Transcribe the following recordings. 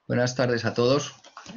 Buenas tardes a todos.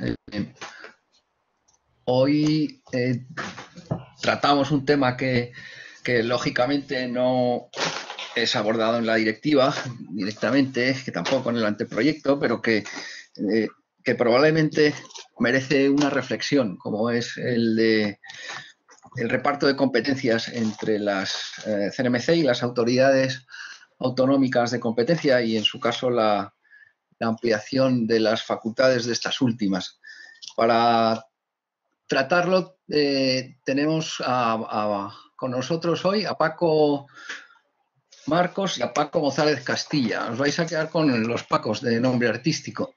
Hoy tratamos un tema que lógicamente no es abordado en la directiva directamente, que tampoco en el anteproyecto, pero que probablemente merece una reflexión, como es el reparto de competencias entre las CNMC y las autoridades autonómicas de competencia y, en su caso, la ampliación de las facultades de estas últimas. Para tratarlo, tenemos con nosotros hoy a Paco Marcos y a Paco González Castilla. Os vais a quedar con los Pacos de nombre artístico.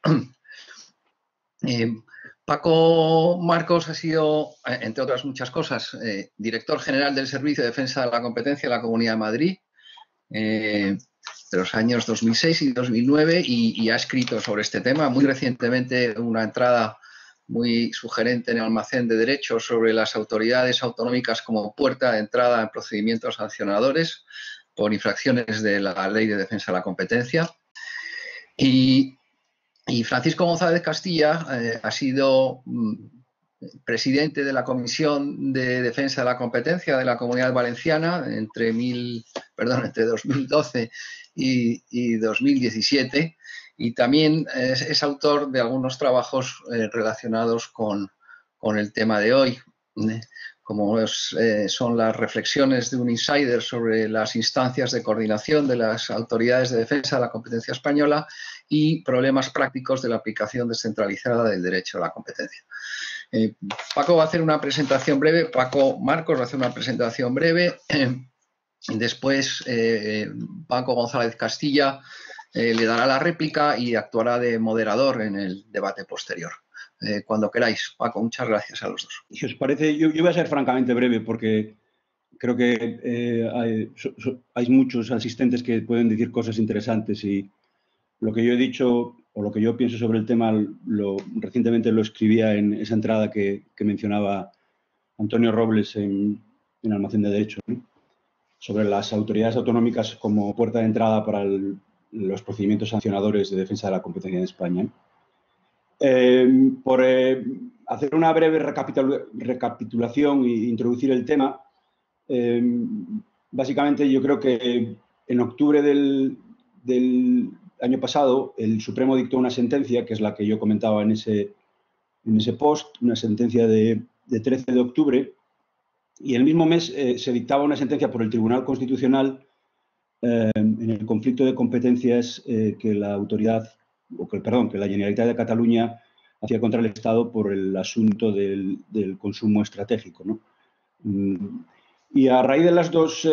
Paco Marcos ha sido, entre otras muchas cosas, director general del Servicio de Defensa de la Competencia de la Comunidad de Madrid de los años 2006 y 2009 y ha escrito sobre este tema. Muy recientemente una entrada muy sugerente en el Almacén de Derecho sobre las autoridades autonómicas como puerta de entrada en procedimientos sancionadores por infracciones de la Ley de Defensa de la Competencia. Y Francisco González Castilla ha sido presidente de la Comisión de Defensa de la Competencia de la Comunidad Valenciana entre 2012 y 2017, y también es autor de algunos trabajos relacionados con el tema de hoy, como son las reflexiones de un insider sobre las instancias de coordinación de las autoridades de defensa de la competencia española y problemas prácticos de la aplicación descentralizada del derecho a la competencia. Paco va a hacer una presentación breve, Paco Marcos va a hacer una presentación breve, después Paco González Castilla le dará la réplica y actuará de moderador en el debate posterior. Cuando queráis. Paco, muchas gracias a los dos. Si os parece, yo voy a ser francamente breve porque creo que hay muchos asistentes que pueden decir cosas interesantes y lo que yo he dicho o lo que yo pienso sobre el tema recientemente lo escribía en esa entrada que mencionaba Antonio Robles en Almacén de Derecho, ¿no? Sobre las autoridades autonómicas como puerta de entrada para los procedimientos sancionadores de defensa de la competencia en España. Por hacer una breve recapitulación e introducir el tema, básicamente yo creo que en octubre del año pasado el Supremo dictó una sentencia, que es la que yo comentaba en ese post, una sentencia de 13 de octubre, y el mismo mes se dictaba una sentencia por el Tribunal Constitucional en el conflicto de competencias que la Generalitat de Cataluña hacía contra el Estado por el asunto del consumo estratégico, ¿no? Y a raíz de las dos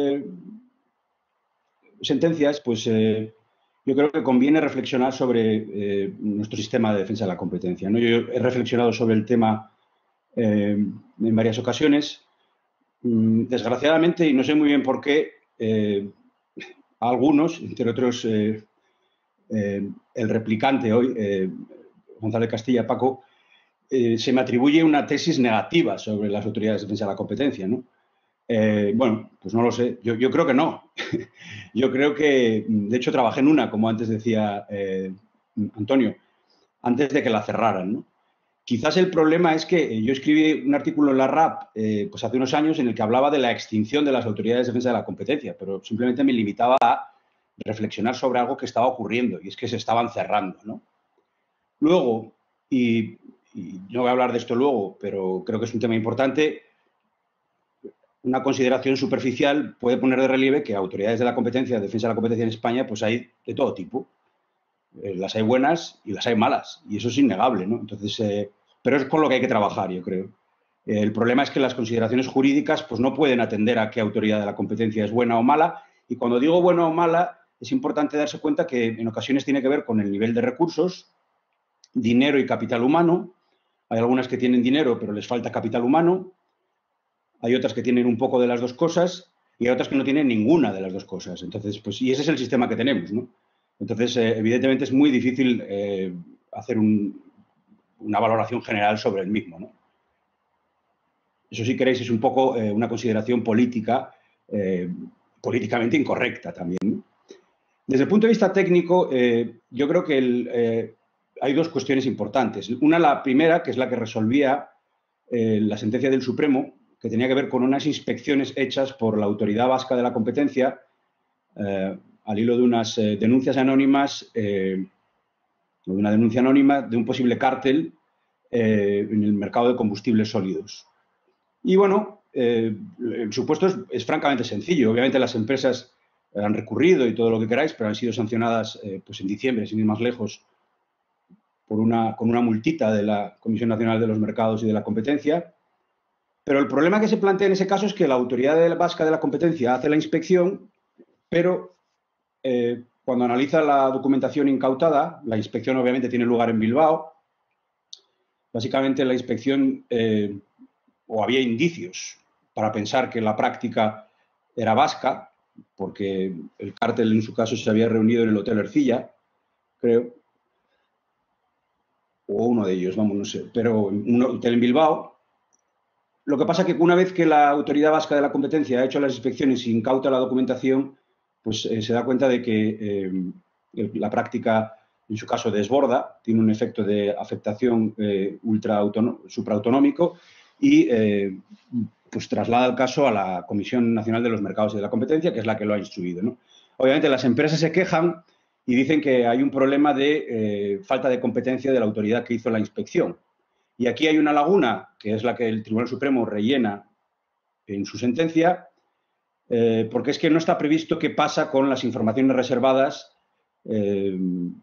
sentencias, pues yo creo que conviene reflexionar sobre nuestro sistema de defensa de la competencia, ¿no? Yo he reflexionado sobre el tema en varias ocasiones. Desgraciadamente, y no sé muy bien por qué, algunos, entre otros el replicante hoy, González Castilla, Paco, se me atribuye una tesis negativa sobre las autoridades de defensa de la competencia, ¿no? Bueno, pues no lo sé. Yo creo que no. Yo creo que, de hecho, trabajé en una, como antes decía Antonio, antes de que la cerraran, ¿no? Quizás el problema es que yo escribí un artículo en la RAP pues hace unos años en el que hablaba de la extinción de las autoridades de defensa de la competencia, pero simplemente me limitaba a reflexionar sobre algo que estaba ocurriendo, y es que se estaban cerrando, ¿no? Luego, y no voy a hablar de esto luego, pero creo que es un tema importante, una consideración superficial puede poner de relieve que autoridades de la competencia, de defensa de la competencia en España, pues hay de todo tipo. Las hay buenas y las hay malas, y eso es innegable, ¿no? Entonces, pero es con lo que hay que trabajar, yo creo. El problema es que las consideraciones jurídicas pues no pueden atender a qué autoridad de la competencia es buena o mala, y cuando digo buena o mala es importante darse cuenta que en ocasiones tiene que ver con el nivel de recursos, dinero y capital humano. Hay algunas que tienen dinero pero les falta capital humano, hay otras que tienen un poco de las dos cosas y hay otras que no tienen ninguna de las dos cosas. Entonces, pues, y ese es el sistema que tenemos, ¿no? Entonces, evidentemente es muy difícil hacer una valoración general sobre el mismo, ¿no? Eso, si queréis, es un poco una consideración política, políticamente incorrecta también, ¿no? Desde el punto de vista técnico, yo creo que hay dos cuestiones importantes. Una, la primera, que es la que resolvía la sentencia del Supremo, que tenía que ver con unas inspecciones hechas por la Autoridad Vasca de la Competencia al hilo de unas denuncias anónimas, de una denuncia anónima de un posible cártel en el mercado de combustibles sólidos. Y bueno, el supuesto es francamente sencillo. Obviamente las empresas han recurrido y todo lo que queráis, pero han sido sancionadas pues en diciembre, sin ir más lejos, con una multita de la Comisión Nacional de los Mercados y de la Competencia. Pero el problema que se plantea en ese caso es que la Autoridad Vasca de la Competencia hace la inspección, pero cuando analiza la documentación incautada, la inspección obviamente tiene lugar en Bilbao, básicamente la inspección, o había indicios para pensar que la práctica era vasca, porque el cártel en su caso se había reunido en el Hotel Ercilla, creo, o uno de ellos, vamos, no sé, pero un hotel en Bilbao. Lo que pasa es que una vez que la Autoridad Vasca de la Competencia ha hecho las inspecciones y incauta la documentación, pues se da cuenta de que la práctica, en su caso, desborda, tiene un efecto de afectación supraautonómico y pues traslada el caso a la Comisión Nacional de los Mercados y de la Competencia, que es la que lo ha instruido, ¿no? Obviamente las empresas se quejan y dicen que hay un problema de falta de competencia de la autoridad que hizo la inspección. Y aquí hay una laguna, que es la que el Tribunal Supremo rellena en su sentencia, porque es que no está previsto qué pasa con las informaciones reservadas en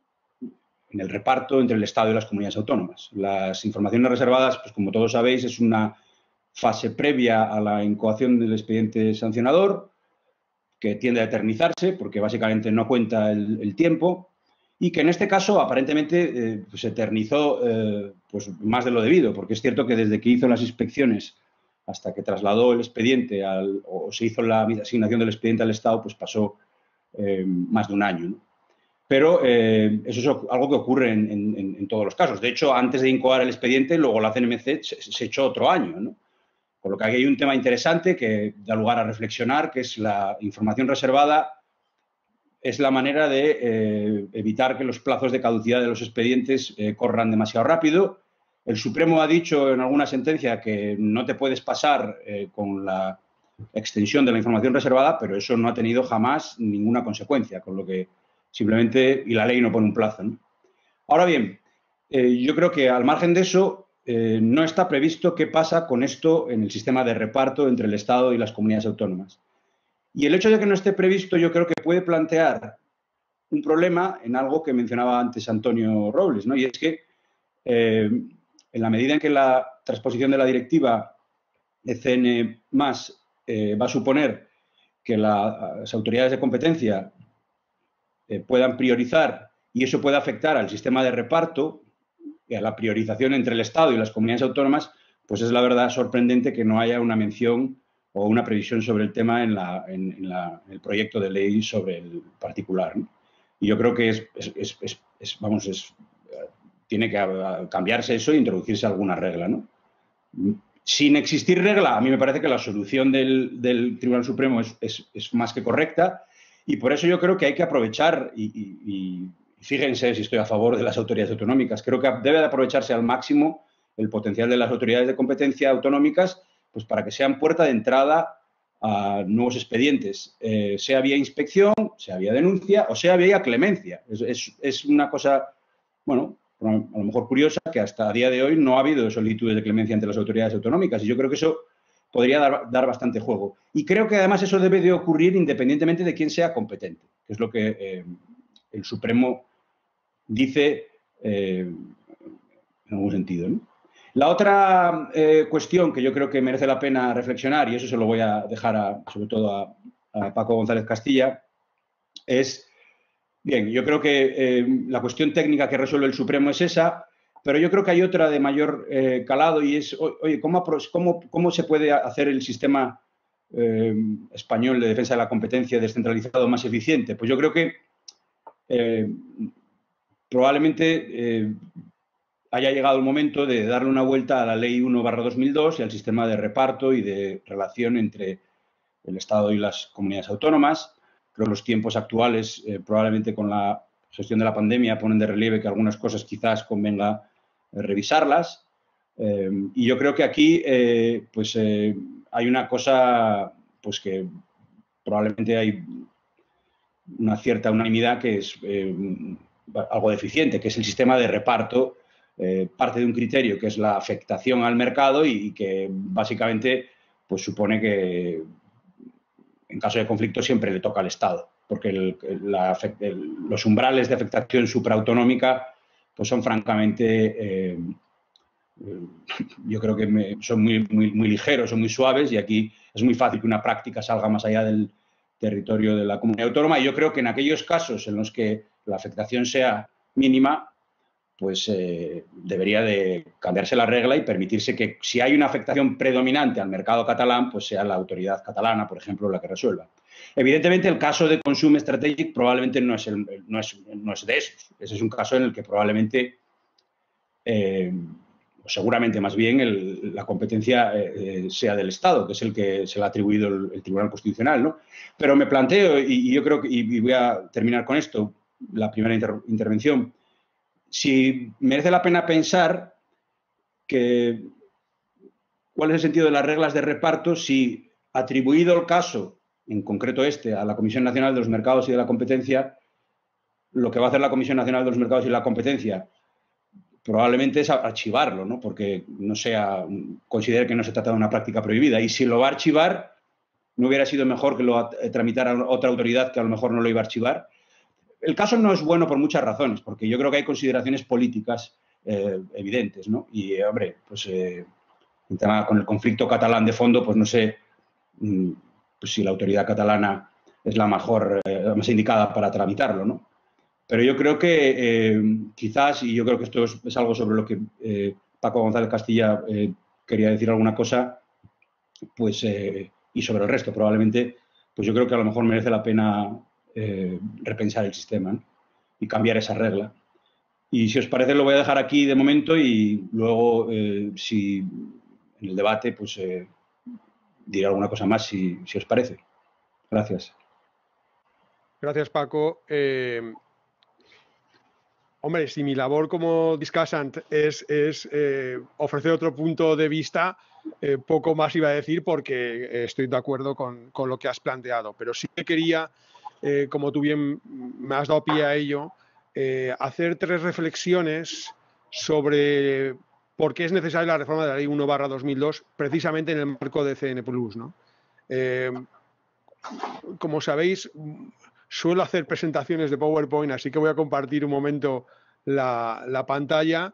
el reparto entre el Estado y las comunidades autónomas. Las informaciones reservadas, pues como todos sabéis, es una fase previa a la incoación del expediente sancionador, que tiende a eternizarse porque básicamente no cuenta el tiempo, y que en este caso aparentemente se eternizó pues más de lo debido, porque es cierto que desde que hizo las inspecciones hasta que trasladó el expediente o se hizo la asignación del expediente al Estado, pues pasó más de un año, ¿no? Pero eso es algo que ocurre en todos los casos. De hecho, antes de incoar el expediente, luego la CNMC se echó otro año, ¿no? Por lo que aquí hay un tema interesante que da lugar a reflexionar, que es la información reservada. Es la manera de evitar que los plazos de caducidad de los expedientes corran demasiado rápido. El Supremo ha dicho en alguna sentencia que no te puedes pasar con la extensión de la información reservada, pero eso no ha tenido jamás ninguna consecuencia, con lo que simplemente, y la ley no pone un plazo, ¿no? Ahora bien, yo creo que al margen de eso, no está previsto qué pasa con esto en el sistema de reparto entre el Estado y las comunidades autónomas. Y el hecho de que no esté previsto, yo creo que puede plantear un problema en algo que mencionaba antes Antonio Robles, ¿no? Y es que en la medida en que la transposición de la directiva ECN+ va a suponer que las autoridades de competencia puedan priorizar y eso puede afectar al sistema de reparto y a la priorización entre el Estado y las comunidades autónomas, pues es la verdad sorprendente que no haya una mención o una previsión sobre el tema en el proyecto de ley sobre el particular, ¿no? Y yo creo que tiene que cambiarse eso e introducirse alguna regla, ¿no? Sin existir regla, a mí me parece que la solución del Tribunal Supremo es más que correcta y por eso yo creo que hay que aprovechar y fíjense si estoy a favor de las autoridades autonómicas. Creo que debe de aprovecharse al máximo el potencial de las autoridades de competencia autonómicas pues para que sean puerta de entrada a nuevos expedientes, sea vía inspección, sea vía denuncia o sea vía clemencia. Es una cosa, bueno, a lo mejor curiosa, que hasta a día de hoy no ha habido solicitudes de clemencia ante las autoridades autonómicas y yo creo que eso podría dar bastante juego. Y creo que además eso debe de ocurrir independientemente de quién sea competente, que es lo que el Supremo dice en algún sentido, ¿no? La otra cuestión que yo creo que merece la pena reflexionar, y eso se lo voy a dejar sobre todo a Paco González Castilla, es, bien, yo creo que la cuestión técnica que resuelve el Supremo es esa, pero yo creo que hay otra de mayor calado y es, oye, ¿cómo se puede hacer el sistema español de defensa de la competencia descentralizado más eficiente? Pues yo creo que probablemente haya llegado el momento de darle una vuelta a la Ley 1/2002 y al sistema de reparto y de relación entre el Estado y las comunidades autónomas. Creo que los tiempos actuales, probablemente con la gestión de la pandemia ponen de relieve que algunas cosas quizás convenga revisarlas. Y yo creo que aquí hay una cosa pues que probablemente hay una cierta unanimidad que es algo deficiente, que es el sistema de reparto. Parte de un criterio que es la afectación al mercado y que básicamente pues supone que en caso de conflicto siempre le toca al Estado, porque los umbrales de afectación supraautonómica pues son francamente, yo creo que son muy ligeros, son muy suaves, y aquí es muy fácil que una práctica salga más allá del territorio de la comunidad autónoma. Y yo creo que en aquellos casos en los que la afectación sea mínima, pues debería de cambiarse la regla y permitirse que si hay una afectación predominante al mercado catalán, pues sea la autoridad catalana, por ejemplo, la que resuelva. Evidentemente, el caso de Consume Strategic probablemente no es de esos. Ese es un caso en el que probablemente, seguramente más bien, la competencia sea del Estado, que es el que se le ha atribuido el Tribunal Constitucional, ¿no? Pero me planteo, y yo creo que, y voy a terminar con esto, la primera intervención, si merece la pena pensar cuál es el sentido de las reglas de reparto si, atribuido el caso, en concreto a la Comisión Nacional de los Mercados y de la Competencia, lo que va a hacer la Comisión Nacional de los Mercados y de la Competencia probablemente es archivarlo, ¿no? Porque considere que no se trata de una práctica prohibida. Y si lo va a archivar, ¿no hubiera sido mejor que lo tramitara otra autoridad que a lo mejor no lo iba a archivar? El caso no es bueno por muchas razones, porque yo creo que hay consideraciones políticas evidentes, ¿no? Y, hombre, pues con el conflicto catalán de fondo, pues no sé pues si la autoridad catalana es la más indicada para tramitarlo, ¿no? Pero yo creo que quizás, y yo creo que esto es algo sobre lo que Paco González Castilla quería decir alguna cosa, pues, y sobre el resto probablemente, pues yo creo que a lo mejor merece la pena repensar el sistema, ¿no? Y cambiar esa regla. Y si os parece, lo voy a dejar aquí de momento y luego, si en el debate, pues diré alguna cosa más, si os parece. Gracias. Gracias, Paco. Hombre, si mi labor como discussant es ofrecer otro punto de vista, poco más iba a decir porque estoy de acuerdo con lo que has planteado. Pero sí que quería, como tú bien me has dado pie a ello, hacer 3 reflexiones sobre por qué es necesaria la reforma de la Ley 1/2002 precisamente en el marco de CN+, ¿no? Como sabéis, suelo hacer presentaciones de PowerPoint, así que voy a compartir un momento la pantalla.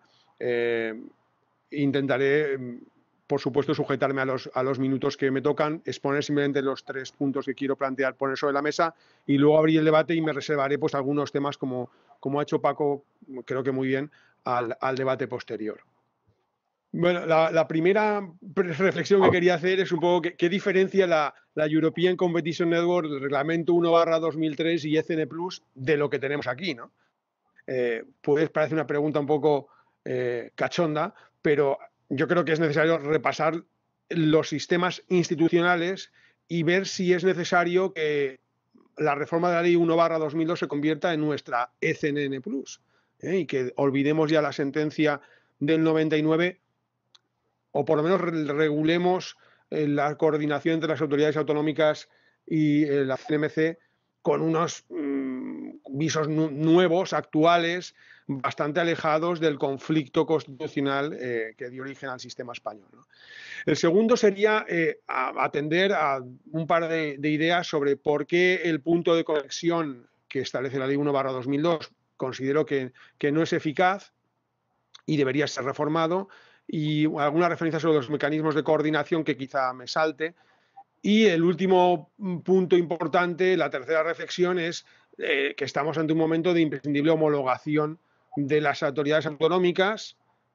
Intentaré, por supuesto, sujetarme a los minutos que me tocan, exponer simplemente los 3 puntos que quiero plantear, poner sobre la mesa y luego abrir el debate y me reservaré pues algunos temas como ha hecho Paco, creo que muy bien, al debate posterior. Bueno, la primera reflexión que quería hacer es un poco qué diferencia la European Competition Network, el reglamento 1/2003 y ECN Plus de lo que tenemos aquí, ¿no? Pues parece una pregunta un poco cachonda, pero yo creo que es necesario repasar los sistemas institucionales y ver si es necesario que la reforma de la ley 1/2002 se convierta en nuestra ECNN Plus, y que olvidemos ya la sentencia del 99, o por lo menos regulemos la coordinación entre las autoridades autonómicas y la CNMC con unos visos nuevos, actuales, bastante alejados del conflicto constitucional que dio origen al sistema español, ¿no? El segundo sería atender a un par de ideas sobre por qué el punto de conexión que establece la ley 1/2002 considero que no es eficaz y debería ser reformado, y alguna referencia sobre los mecanismos de coordinación que quizá me salte. Y el último punto importante, la tercera reflexión, es que estamos ante un momento de imprescindible homologación de las autoridades autonómicas,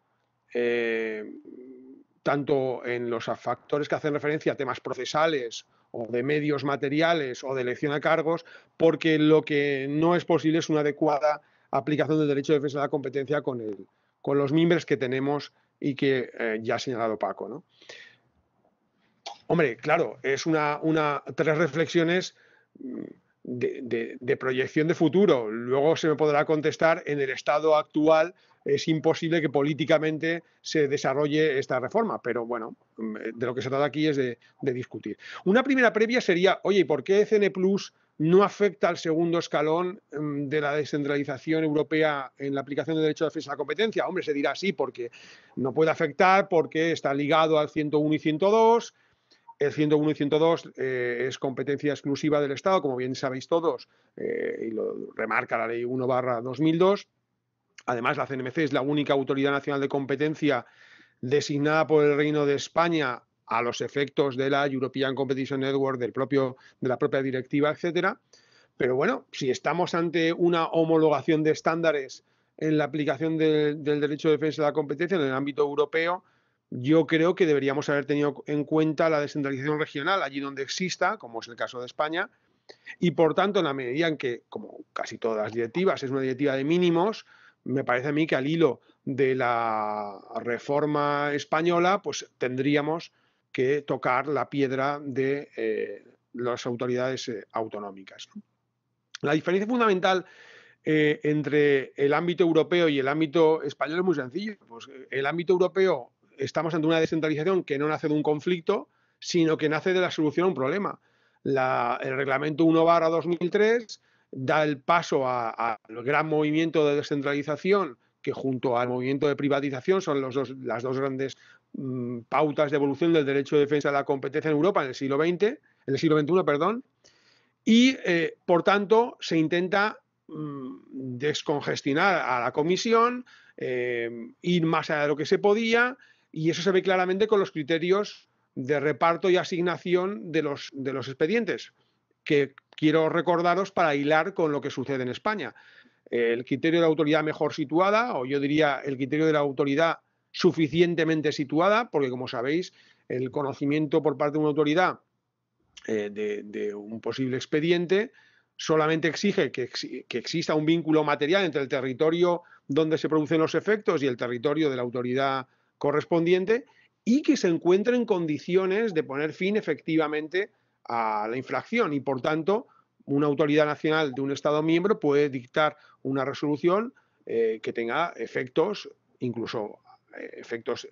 tanto en los factores que hacen referencia a temas procesales o de medios materiales o de elección a cargos, porque lo que no es posible es una adecuada aplicación del derecho de defensa de la competencia con los mimbres que tenemos y que ya ha señalado Paco, ¿no? Hombre, claro, es 3 reflexiones de proyección de futuro. Luego se me podrá contestar, en el estado actual es imposible que políticamente se desarrolle esta reforma, pero bueno, de lo que se trata aquí es de discutir. Una primera previa sería, oye, ¿por qué ECN Plus no afecta al segundo escalón de la descentralización europea en la aplicación del derecho de defensa de la competencia? Hombre, se dirá sí, porque no puede afectar, porque está ligado al 101 y 102. El 101 y 102 es competencia exclusiva del Estado, como bien sabéis todos, y lo remarca la Ley 1/2002. Además, la CNMC es la única autoridad nacional de competencia designada por el Reino de España a los efectos de la European Competition Network, de la propia directiva, etcétera. Pero bueno, si estamos ante una homologación de estándares en la aplicación del derecho de defensa de la competencia en el ámbito europeo, yo creo que deberíamos haber tenido en cuenta la descentralización regional allí donde exista, como es el caso de España, y por tanto, en la medida en que, como casi todas las directivas, es una directiva de mínimos, me parece a mí que al hilo de la reforma española, pues tendríamos que tocar la piedra de las autoridades autonómicas, ¿no? La diferencia fundamental entre el ámbito europeo y el ámbito español es muy sencillo. Pues el ámbito europeo estamos ante una descentralización que no nace de un conflicto, sino que nace de la solución a un problema. El reglamento 1/2003 da el paso al gran movimiento de descentralización que junto al movimiento de privatización son las dos grandes pautas de evolución del derecho de defensa de la competencia en Europa en el siglo XXI, perdón, y por tanto se intenta descongestionar a la Comisión, ir más allá de lo que se podía, y eso se ve claramente con los criterios de reparto y asignación de los expedientes, que quiero recordaros para hilar con lo que sucede en España. El criterio de la autoridad mejor situada, o yo diría el criterio de la autoridad suficientemente situada, porque como sabéis, el conocimiento por parte de una autoridad de un posible expediente solamente exige que exista un vínculo material entre el territorio donde se producen los efectos y el territorio de la autoridad correspondiente, y que se encuentre en condiciones de poner fin efectivamente a la infracción, y por tanto una autoridad nacional de un Estado miembro puede dictar una resolución que tenga efectos, incluso efectos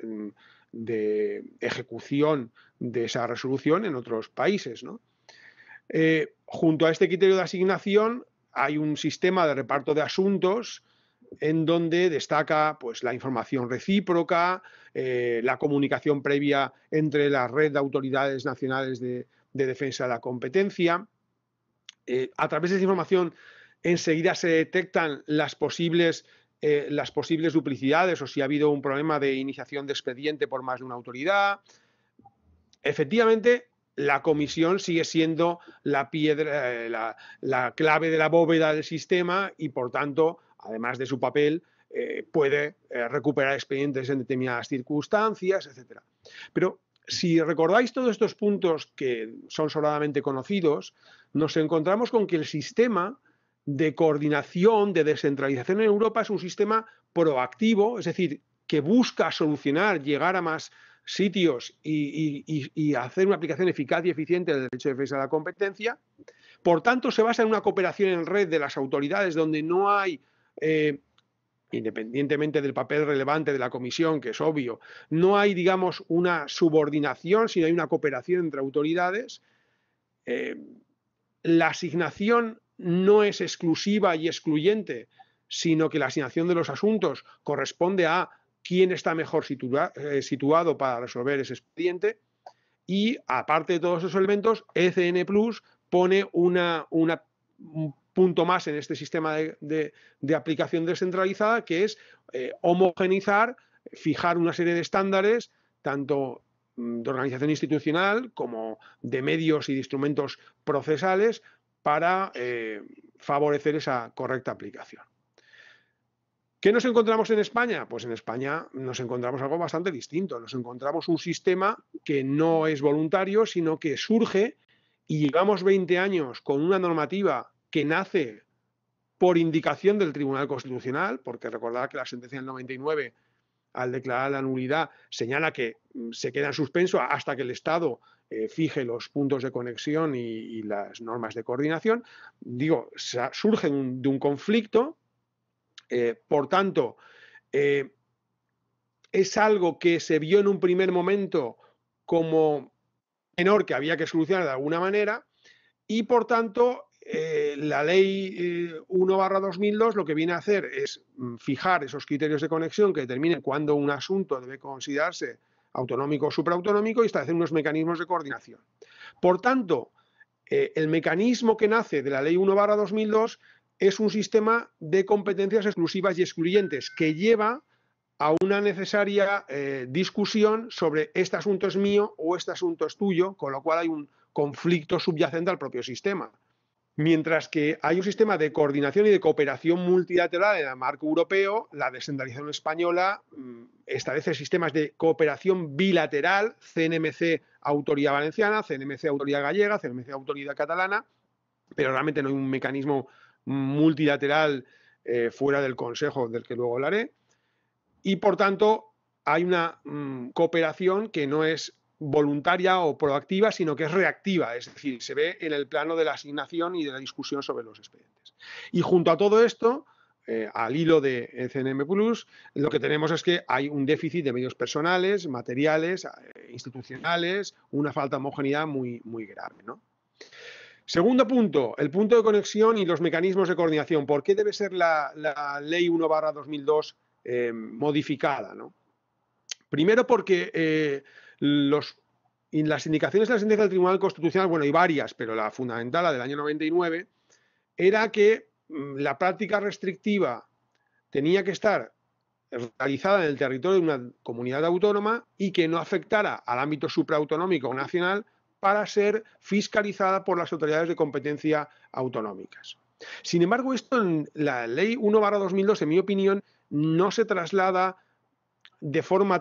de ejecución de esa resolución en otros países, ¿no? Junto a este criterio de asignación hay un sistema de reparto de asuntos en donde destaca pues, la información recíproca, la comunicación previa entre la red de autoridades nacionales de defensa de la competencia. A través de esa información enseguida se detectan las posibles duplicidades o si ha habido un problema de iniciación de expediente por más de una autoridad. Efectivamente, la comisión sigue siendo la piedra, la clave de la bóveda del sistema y, por tanto, además de su papel, puede recuperar expedientes en determinadas circunstancias, etc. Pero si recordáis todos estos puntos que son sobradamente conocidos, nos encontramos con que el sistema de coordinación, de descentralización en Europa es un sistema proactivo, es decir, que busca solucionar, llegar a más sitios y hacer una aplicación eficaz y eficiente del derecho de defensa de la competencia. Por tanto, se basa en una cooperación en red de las autoridades donde no hay, independientemente del papel relevante de la comisión, que es obvio, no hay, digamos, una subordinación, sino hay una cooperación entre autoridades. La asignación no es exclusiva y excluyente, sino que la asignación de los asuntos corresponde a quién está mejor situado para resolver ese expediente. Y aparte de todos esos elementos, ECN Plus pone un punto más en este sistema de aplicación descentralizada, que es homogeneizar, fijar una serie de estándares, tanto de organización institucional como de medios y de instrumentos procesales, para favorecer esa correcta aplicación. ¿Qué nos encontramos en España? Pues en España nos encontramos algo bastante distinto. Nos encontramos un sistema que no es voluntario, sino que surge, y llevamos 20 años con una normativa que nace por indicación del Tribunal Constitucional, porque recordad que la sentencia del 99, al declarar la nulidad, señala que se queda en suspenso hasta que el Estado fije los puntos de conexión y las normas de coordinación. Digo, surge de un conflicto, por tanto, es algo que se vio en un primer momento como menor que había que solucionar de alguna manera y, por tanto, la ley 1/2002 lo que viene a hacer es fijar esos criterios de conexión que determinen cuándo un asunto debe considerarse autonómico o supraautonómico y establecer unos mecanismos de coordinación. Por tanto, el mecanismo que nace de la ley 1/2002 es un sistema de competencias exclusivas y excluyentes que lleva a una necesaria discusión sobre este asunto es mío o este asunto es tuyo, con lo cual hay un conflicto subyacente al propio sistema. Mientras que hay un sistema de coordinación y de cooperación multilateral en el marco europeo, la descentralización española establece sistemas de cooperación bilateral, CNMC Autoridad Valenciana, CNMC Autoridad Gallega, CNMC Autoridad Catalana, pero realmente no hay un mecanismo multilateral fuera del Consejo, del que luego hablaré. Y, por tanto, hay una cooperación que no es voluntaria o proactiva, sino que es reactiva, es decir, se ve en el plano de la asignación y de la discusión sobre los expedientes. Y junto a todo esto, al hilo de CNM Plus, lo que tenemos es que hay un déficit de medios personales, materiales, institucionales, una falta de homogeneidad muy, muy grave, ¿no? Segundo punto, el punto de conexión y los mecanismos de coordinación. ¿Por qué debe ser la ley 1/2002 modificada, ¿no? Primero porque las indicaciones de la sentencia del Tribunal Constitucional, bueno, hay varias, pero la fundamental, la del año 99, era que la práctica restrictiva tenía que estar realizada en el territorio de una comunidad autónoma y que no afectara al ámbito supraautonómico o nacional para ser fiscalizada por las autoridades de competencia autonómicas. Sin embargo, esto en la ley 1/2002, en mi opinión, no se traslada de forma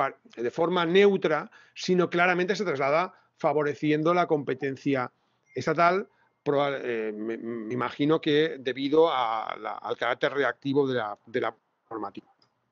neutra, sino claramente se traslada favoreciendo la competencia estatal, me imagino que debido al carácter reactivo de la normativa.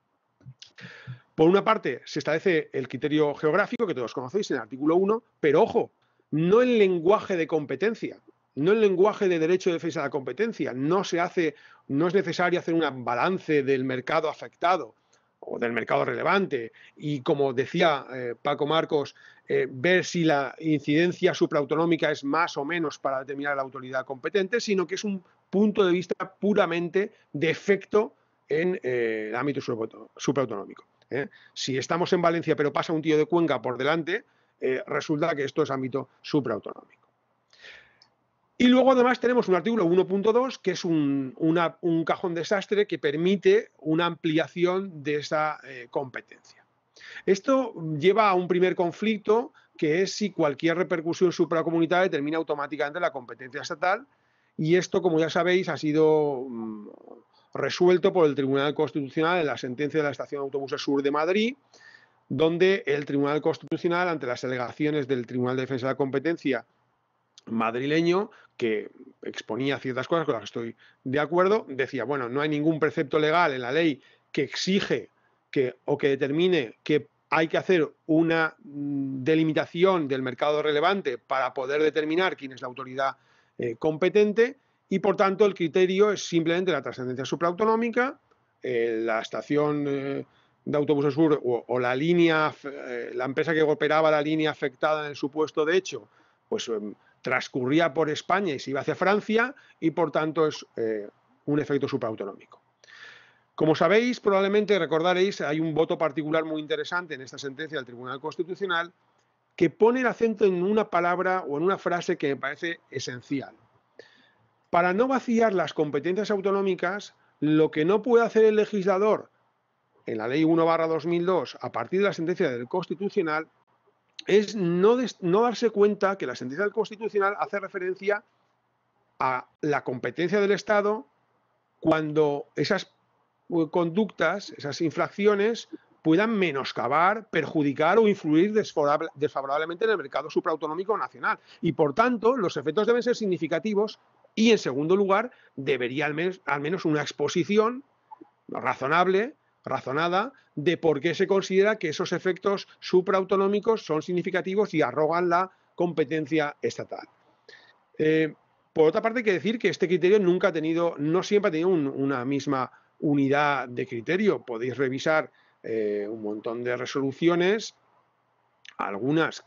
Por una parte, se establece el criterio geográfico, que todos conocéis en el artículo 1, pero ojo, no el lenguaje de competencia, no el lenguaje de derecho de defensa de la competencia. No es necesario hacer un balance del mercado afectado o del mercado relevante y, como decía Paco Marcos, ver si la incidencia supraautonómica es más o menos para determinar la autoridad competente, sino que es un punto de vista puramente de efecto en el ámbito supraautonómico. Si estamos en Valencia pero pasa un tío de Cuenca por delante, resulta que esto es ámbito supraautonómico. Y luego además tenemos un artículo 1.2 que es un cajón desastre que permite una ampliación de esa competencia. Esto lleva a un primer conflicto, que es si cualquier repercusión supracomunitaria determina automáticamente la competencia estatal, y esto, como ya sabéis, ha sido resuelto por el Tribunal Constitucional en la sentencia de la Estación de Autobuses Sur de Madrid, donde el Tribunal Constitucional, ante las alegaciones del Tribunal de Defensa de la Competencia madrileño, que exponía ciertas cosas con las que estoy de acuerdo, decía, bueno, no hay ningún precepto legal en la ley que exige o que determine que hay que hacer una delimitación del mercado relevante para poder determinar quién es la autoridad competente, y por tanto el criterio es simplemente la trascendencia supraautonómica, la estación de Autobuses Sur o la línea, la empresa que operaba la línea afectada en el supuesto de hecho, pues transcurría por España y se iba hacia Francia, y por tanto es un efecto supraautonómico. Como sabéis, probablemente recordaréis, hay un voto particular muy interesante en esta sentencia del Tribunal Constitucional que pone el acento en una palabra o en una frase que me parece esencial. Para no vaciar las competencias autonómicas, lo que no puede hacer el legislador en la ley 1/2002 a partir de la sentencia del Constitucional es no darse cuenta que la sentencia del Constitucional hace referencia a la competencia del Estado cuando esas conductas, esas infracciones, puedan menoscabar, perjudicar o influir desfavorablemente en el mercado supraautonómico nacional. Y, por tanto, los efectos deben ser significativos y, en segundo lugar, debería al menos una exposición razonable razonada de por qué se considera que esos efectos supraautonómicos son significativos y arrogan la competencia estatal. Por otra parte, hay que decir que este criterio nunca ha tenido, no siempre ha tenido una misma unidad de criterio. Podéis revisar un montón de resoluciones, algunas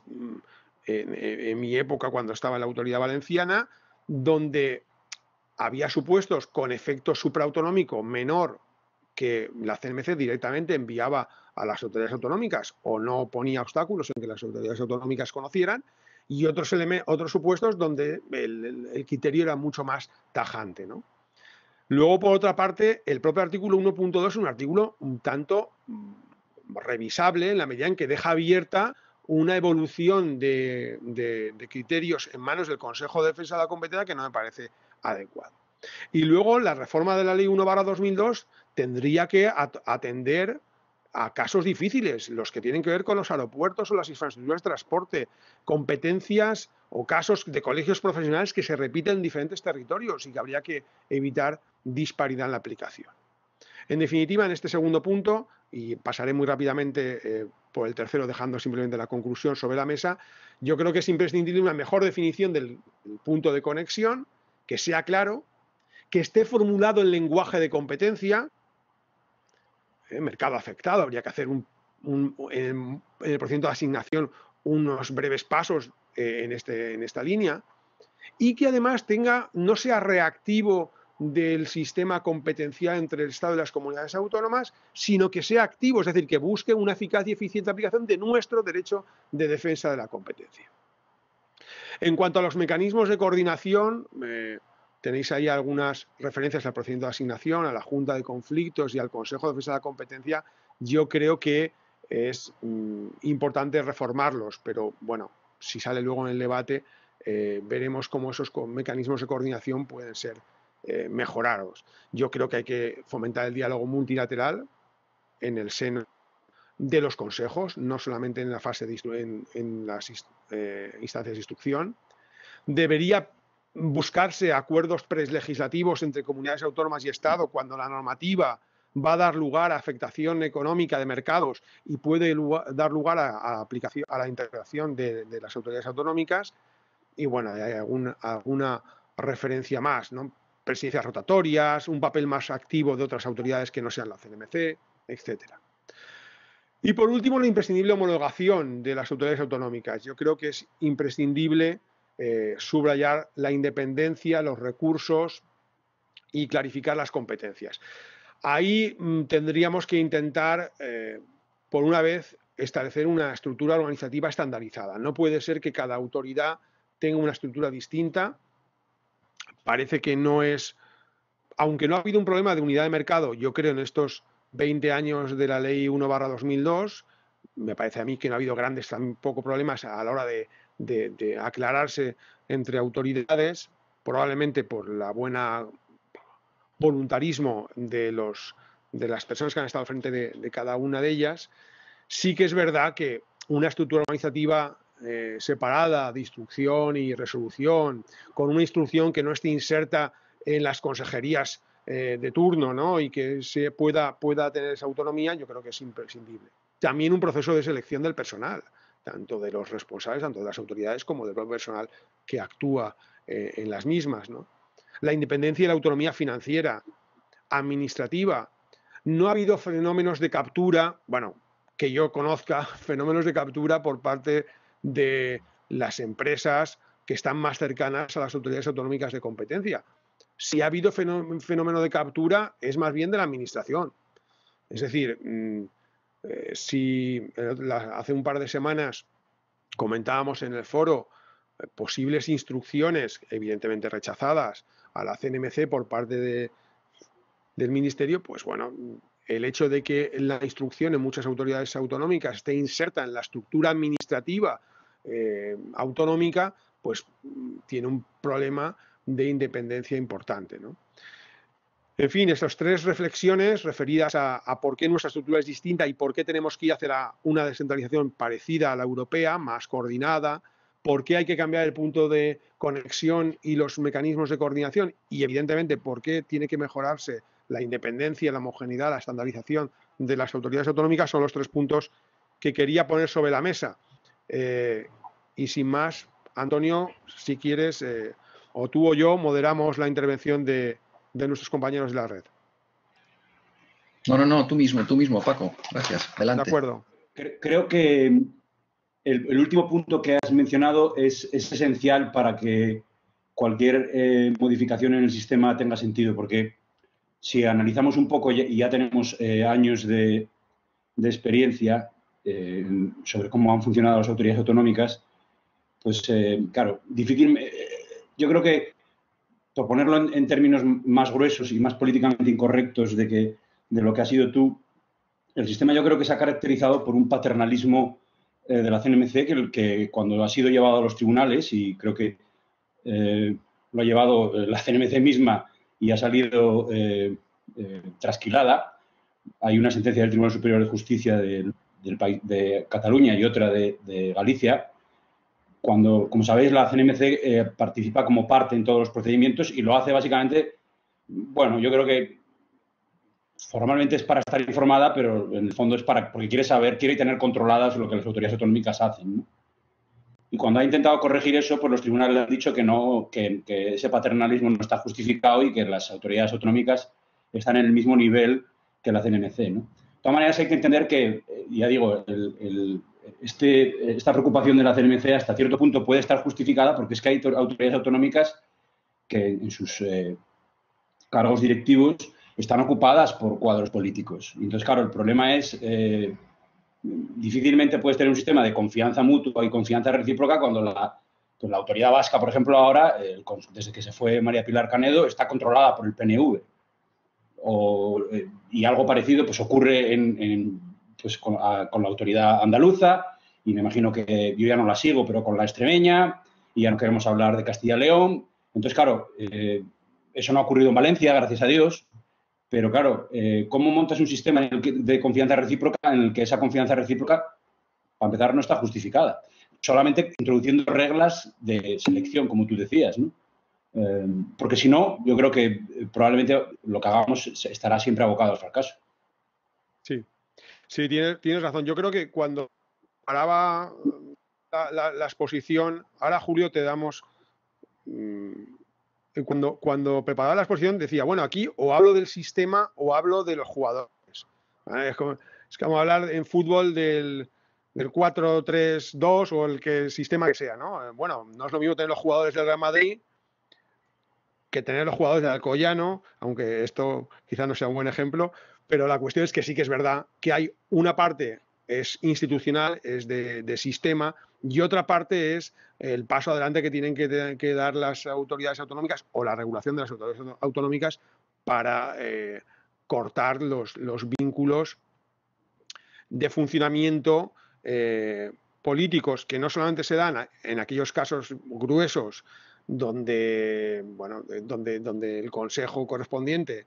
en mi época cuando estaba en la Autoridad Valenciana, donde había supuestos con efecto supraautonómico menor que la CNMC directamente enviaba a las autoridades autonómicas o no ponía obstáculos en que las autoridades autonómicas conocieran, y otros supuestos donde el criterio era mucho más tajante, ¿no? Luego, por otra parte, el propio artículo 1.2 es un artículo un tanto revisable en la medida en que deja abierta una evolución de criterios en manos del Consejo de Defensa de la Competencia que no me parece adecuado. Y luego la reforma de la Ley 1/2002 tendría que atender a casos difíciles, los que tienen que ver con los aeropuertos o las infraestructuras de transporte, competencias o casos de colegios profesionales que se repiten en diferentes territorios y que habría que evitar disparidad en la aplicación. En definitiva, en este segundo punto, y pasaré muy rápidamente por el tercero, dejando simplemente la conclusión sobre la mesa, yo creo que es imprescindible una mejor definición del punto de conexión, que sea claro, que esté formulado en lenguaje de competencia, mercado afectado, habría que hacer en el procedimiento de asignación unos breves pasos en esta línea, y que además no sea reactivo del sistema competencial entre el Estado y las comunidades autónomas, sino que sea activo, es decir, que busque una eficaz y eficiente aplicación de nuestro derecho de defensa de la competencia. En cuanto a los mecanismos de coordinación, tenéis ahí algunas referencias al procedimiento de asignación, a la Junta de Conflictos y al Consejo de Defensa de la Competencia. Yo creo que es importante reformarlos, pero bueno, si sale luego en el debate, veremos cómo esos mecanismos de coordinación pueden ser mejorados. Yo creo que hay que fomentar el diálogo multilateral en el seno de los consejos, no solamente en la fase en las instancias de instrucción. Debería buscarse acuerdos prelegislativos entre comunidades autónomas y Estado cuando la normativa va a dar lugar a afectación económica de mercados y puede dar lugar a la integración de las autoridades autonómicas. Y bueno, hay alguna referencia más, ¿no? Presidencias rotatorias, un papel más activo de otras autoridades que no sean la CNMC, etcétera. Y por último, la imprescindible homologación de las autoridades autonómicas. Yo creo que es imprescindible subrayar la independencia, los recursos y clarificar las competencias. Ahí tendríamos que intentar, por una vez, establecer una estructura organizativa estandarizada. No puede ser que cada autoridad tenga una estructura distinta. Parece que no es, aunque no ha habido un problema de unidad de mercado, yo creo en estos 20 años de la Ley 1/2002, me parece a mí que no ha habido grandes tampoco problemas a la hora de aclararse entre autoridades, probablemente por la buena voluntarismo de las personas que han estado al frente de cada una de ellas. Sí que es verdad que una estructura organizativa separada de instrucción y resolución, con una instrucción que no esté inserta en las consejerías de turno, ¿no? Y que se pueda tener esa autonomía, yo creo que es imprescindible. También un proceso de selección del personal, tanto de los responsables, tanto de las autoridades como del propio personal que actúa en las mismas, ¿no? La independencia y la autonomía financiera, administrativa. No ha habido fenómenos de captura, bueno, que yo conozca, fenómenos de captura por parte de las empresas que están más cercanas a las autoridades autonómicas de competencia. Si ha habido fenómeno de captura, es más bien de la administración. Es decir, si hace un par de semanas comentábamos en el foro posibles instrucciones, evidentemente rechazadas, a la CNMC por parte del Ministerio, pues bueno, el hecho de que la instrucción en muchas autoridades autonómicas esté inserta en la estructura administrativa autonómica, pues tiene un problema de independencia importante, ¿no? En fin, estas tres reflexiones referidas a por qué nuestra estructura es distinta y por qué tenemos que ir hacia una descentralización parecida a la europea, más coordinada, por qué hay que cambiar el punto de conexión y los mecanismos de coordinación y, evidentemente, por qué tiene que mejorarse la independencia, la homogeneidad, la estandarización de las autoridades autonómicas son los 3 puntos que quería poner sobre la mesa. Y sin más, Antonio, si quieres, o tú o yo moderamos la intervención de nuestros compañeros de la red. No, tú mismo, Paco. Gracias. Adelante. De acuerdo. Creo que el último punto que has mencionado es esencial para que cualquier modificación en el sistema tenga sentido, porque si analizamos un poco, y ya tenemos años de experiencia sobre cómo han funcionado las autoridades autonómicas, pues claro, difícil. Yo creo que, por ponerlo en términos más gruesos y más políticamente incorrectos de lo que has sido tú, el sistema yo creo que se ha caracterizado por un paternalismo de la CNMC que cuando ha sido llevado a los tribunales, y creo que lo ha llevado la CNMC misma y ha salido trasquilada. Hay una sentencia del Tribunal Superior de Justicia del país de Cataluña y otra de Galicia. Cuando, como sabéis, la CNMC participa como parte en todos los procedimientos y lo hace básicamente, bueno, yo creo que formalmente es para estar informada, pero en el fondo es porque quiere tener controladas lo que las autoridades autonómicas hacen, ¿no? Y cuando ha intentado corregir eso, pues los tribunales le han dicho que no, que ese paternalismo no está justificado y que las autoridades autonómicas están en el mismo nivel que la CNMC, ¿no? De todas maneras, hay que entender que, ya digo, esta preocupación de la CNMC hasta cierto punto puede estar justificada porque es que hay autoridades autonómicas que en sus cargos directivos están ocupadas por cuadros políticos. Y entonces, claro, el problema es difícilmente puedes tener un sistema de confianza mutua y confianza recíproca cuando la autoridad vasca, por ejemplo, ahora, desde que se fue María Pilar Canedo, está controlada por el PNV. Y algo parecido pues ocurre pues, con la autoridad andaluza, y me imagino que yo ya no la sigo, pero con la extremeña, y ya no queremos hablar de Castilla y León. Entonces, claro, eso no ha ocurrido en Valencia, gracias a Dios, pero claro, ¿cómo montas un sistema de confianza recíproca en el que esa confianza recíproca, para empezar, no está justificada? Solamente introduciendo reglas de selección, como tú decías, ¿no? Porque si no, yo creo que probablemente lo que hagamos estará siempre abocado al fracaso. Sí, tienes razón. Yo creo que cuando paraba la exposición, ahora Julio te damos... Cuando preparaba la exposición decía, bueno, aquí o hablo del sistema o hablo de los jugadores. Es como hablar en fútbol del 4-3-2 o el sistema que sea, ¿no? Bueno, no es lo mismo tener los jugadores del Real Madrid que tener los jugadores del Alcoyano, aunque esto quizás no sea un buen ejemplo, pero la cuestión es que sí que es verdad que hay una parte es institucional, es de sistema, y otra parte es el paso adelante que tienen que dar las autoridades autonómicas o la regulación de las autoridades autonómicas para cortar los vínculos de funcionamiento políticos que no solamente se dan en aquellos casos gruesos donde el consejo correspondiente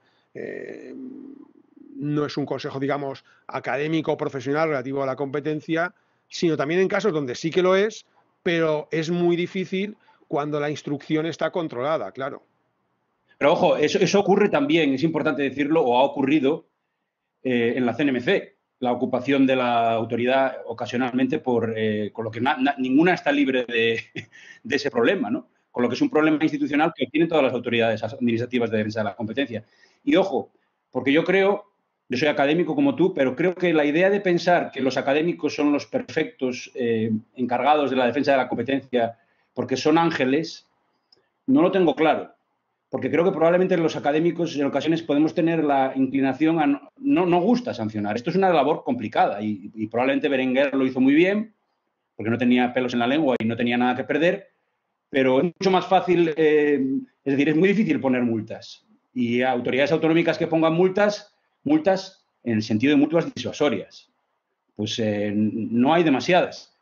no es un consejo, digamos, académico o profesional relativo a la competencia, sino también en casos donde sí que lo es, pero es muy difícil cuando la instrucción está controlada, claro. Pero ojo, eso ocurre también, es importante decirlo, o ha ocurrido en la CNMC, la ocupación de la autoridad ocasionalmente con lo que ninguna está libre de ese problema, ¿no? Con lo que es un problema institucional que tienen todas las autoridades administrativas de defensa de la competencia. Y ojo, porque yo soy académico como tú, pero creo que la idea de pensar que los académicos son los perfectos encargados de la defensa de la competencia porque son ángeles, no lo tengo claro. Porque creo que probablemente los académicos en ocasiones podemos tener la inclinación a no gusta sancionar. Esto es una labor complicada y probablemente Berenguer lo hizo muy bien porque no tenía pelos en la lengua y no tenía nada que perder, pero es mucho más fácil, es decir, es muy difícil poner multas. Y autoridades autonómicas que pongan multas en el sentido de multas disuasorias, pues no hay demasiadas.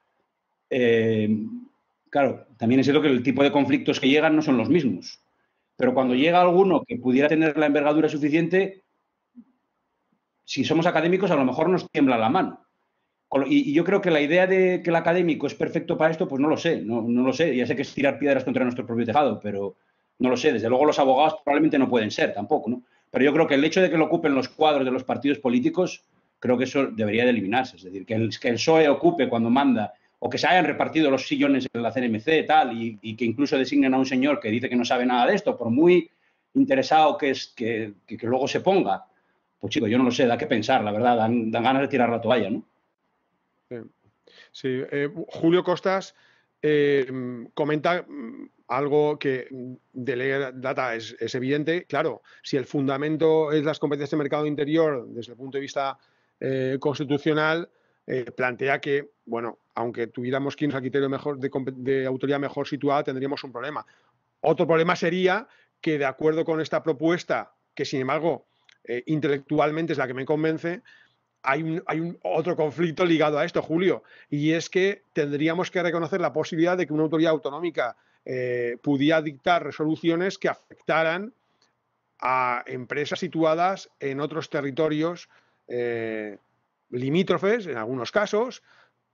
Claro, también es cierto que el tipo de conflictos que llegan no son los mismos. Pero cuando llega alguno que pudiera tener la envergadura suficiente, si somos académicos, a lo mejor nos tiembla la mano. Y yo creo que la idea de que el académico es perfecto para esto, pues no lo sé, no lo sé. Ya sé que es tirar piedras contra nuestro propio tejado, pero no lo sé. Desde luego los abogados probablemente no pueden ser tampoco, ¿no? Pero yo creo que el hecho de que lo ocupen los cuadros de los partidos políticos creo que eso debería de eliminarse. Es decir, que el PSOE ocupe cuando manda, o que se hayan repartido los sillones en la CNMC tal, y que incluso designen a un señor que dice que no sabe nada de esto, por muy interesado que luego se ponga. Pues chico, yo no lo sé, da que pensar, la verdad, dan ganas de tirar la toalla, ¿no? Sí, Julio Costas comenta algo que de ley data es evidente. Claro, si el fundamento es las competencias de mercado interior desde el punto de vista constitucional, plantea que, bueno, aunque tuviéramos que irnos al criterio mejor de autoridad mejor situada, tendríamos un problema. Otro problema sería que, de acuerdo con esta propuesta, que sin embargo intelectualmente es la que me convence, hay un otro conflicto ligado a esto, Julio, y es que tendríamos que reconocer la posibilidad de que una autoridad autonómica pudiera dictar resoluciones que afectaran a empresas situadas en otros territorios limítrofes, en algunos casos,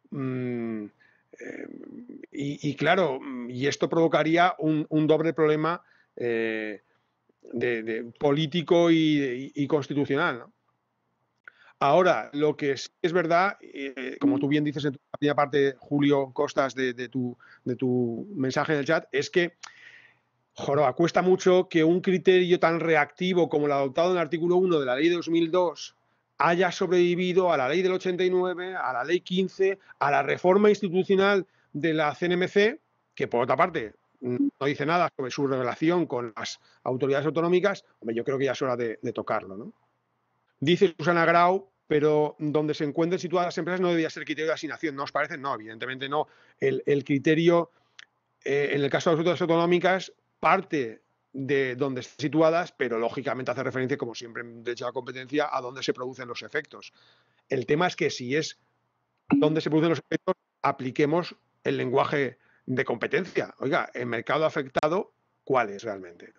y claro, y esto provocaría un doble problema de político y constitucional, ¿no? Ahora, lo que sí es verdad, como tú bien dices en tu primera parte, Julio Costas, de tu mensaje en el chat, es que joroba, cuesta mucho que un criterio tan reactivo como el adoptado en el artículo 1 de la ley de 2002 haya sobrevivido a la ley del 89, a la ley 15, a la reforma institucional de la CNMC, que por otra parte no dice nada sobre su relación con las autoridades autonómicas. Hombre, yo creo que ya es hora de tocarlo, ¿no? Dice Susana Grau, pero donde se encuentren situadas las empresas no debería ser criterio de asignación. ¿No os parece? No, evidentemente no. El criterio, en el caso de las autoridades autonómicas, parte de donde están situadas, pero lógicamente hace referencia, como siempre en derecho a la competencia, a dónde se producen los efectos. El tema es que si es donde se producen los efectos, apliquemos el lenguaje de competencia. Oiga, el mercado afectado, ¿cuál es realmente?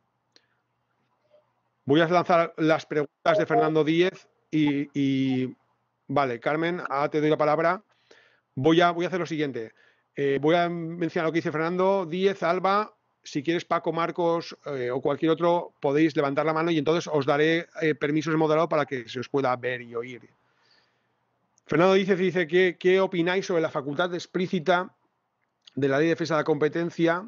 Voy a lanzar las preguntas de Fernando Díez y vale, Carmen, ahora te doy la palabra. Voy a hacer lo siguiente. Voy a mencionar lo que dice Fernando Díez, Alba. Si quieres, Paco, Marcos o cualquier otro, podéis levantar la mano y entonces os daré permisos de moderado para que se os pueda ver y oír. Fernando dice ¿qué opináis sobre la facultad explícita de la Ley de Defensa de la Competencia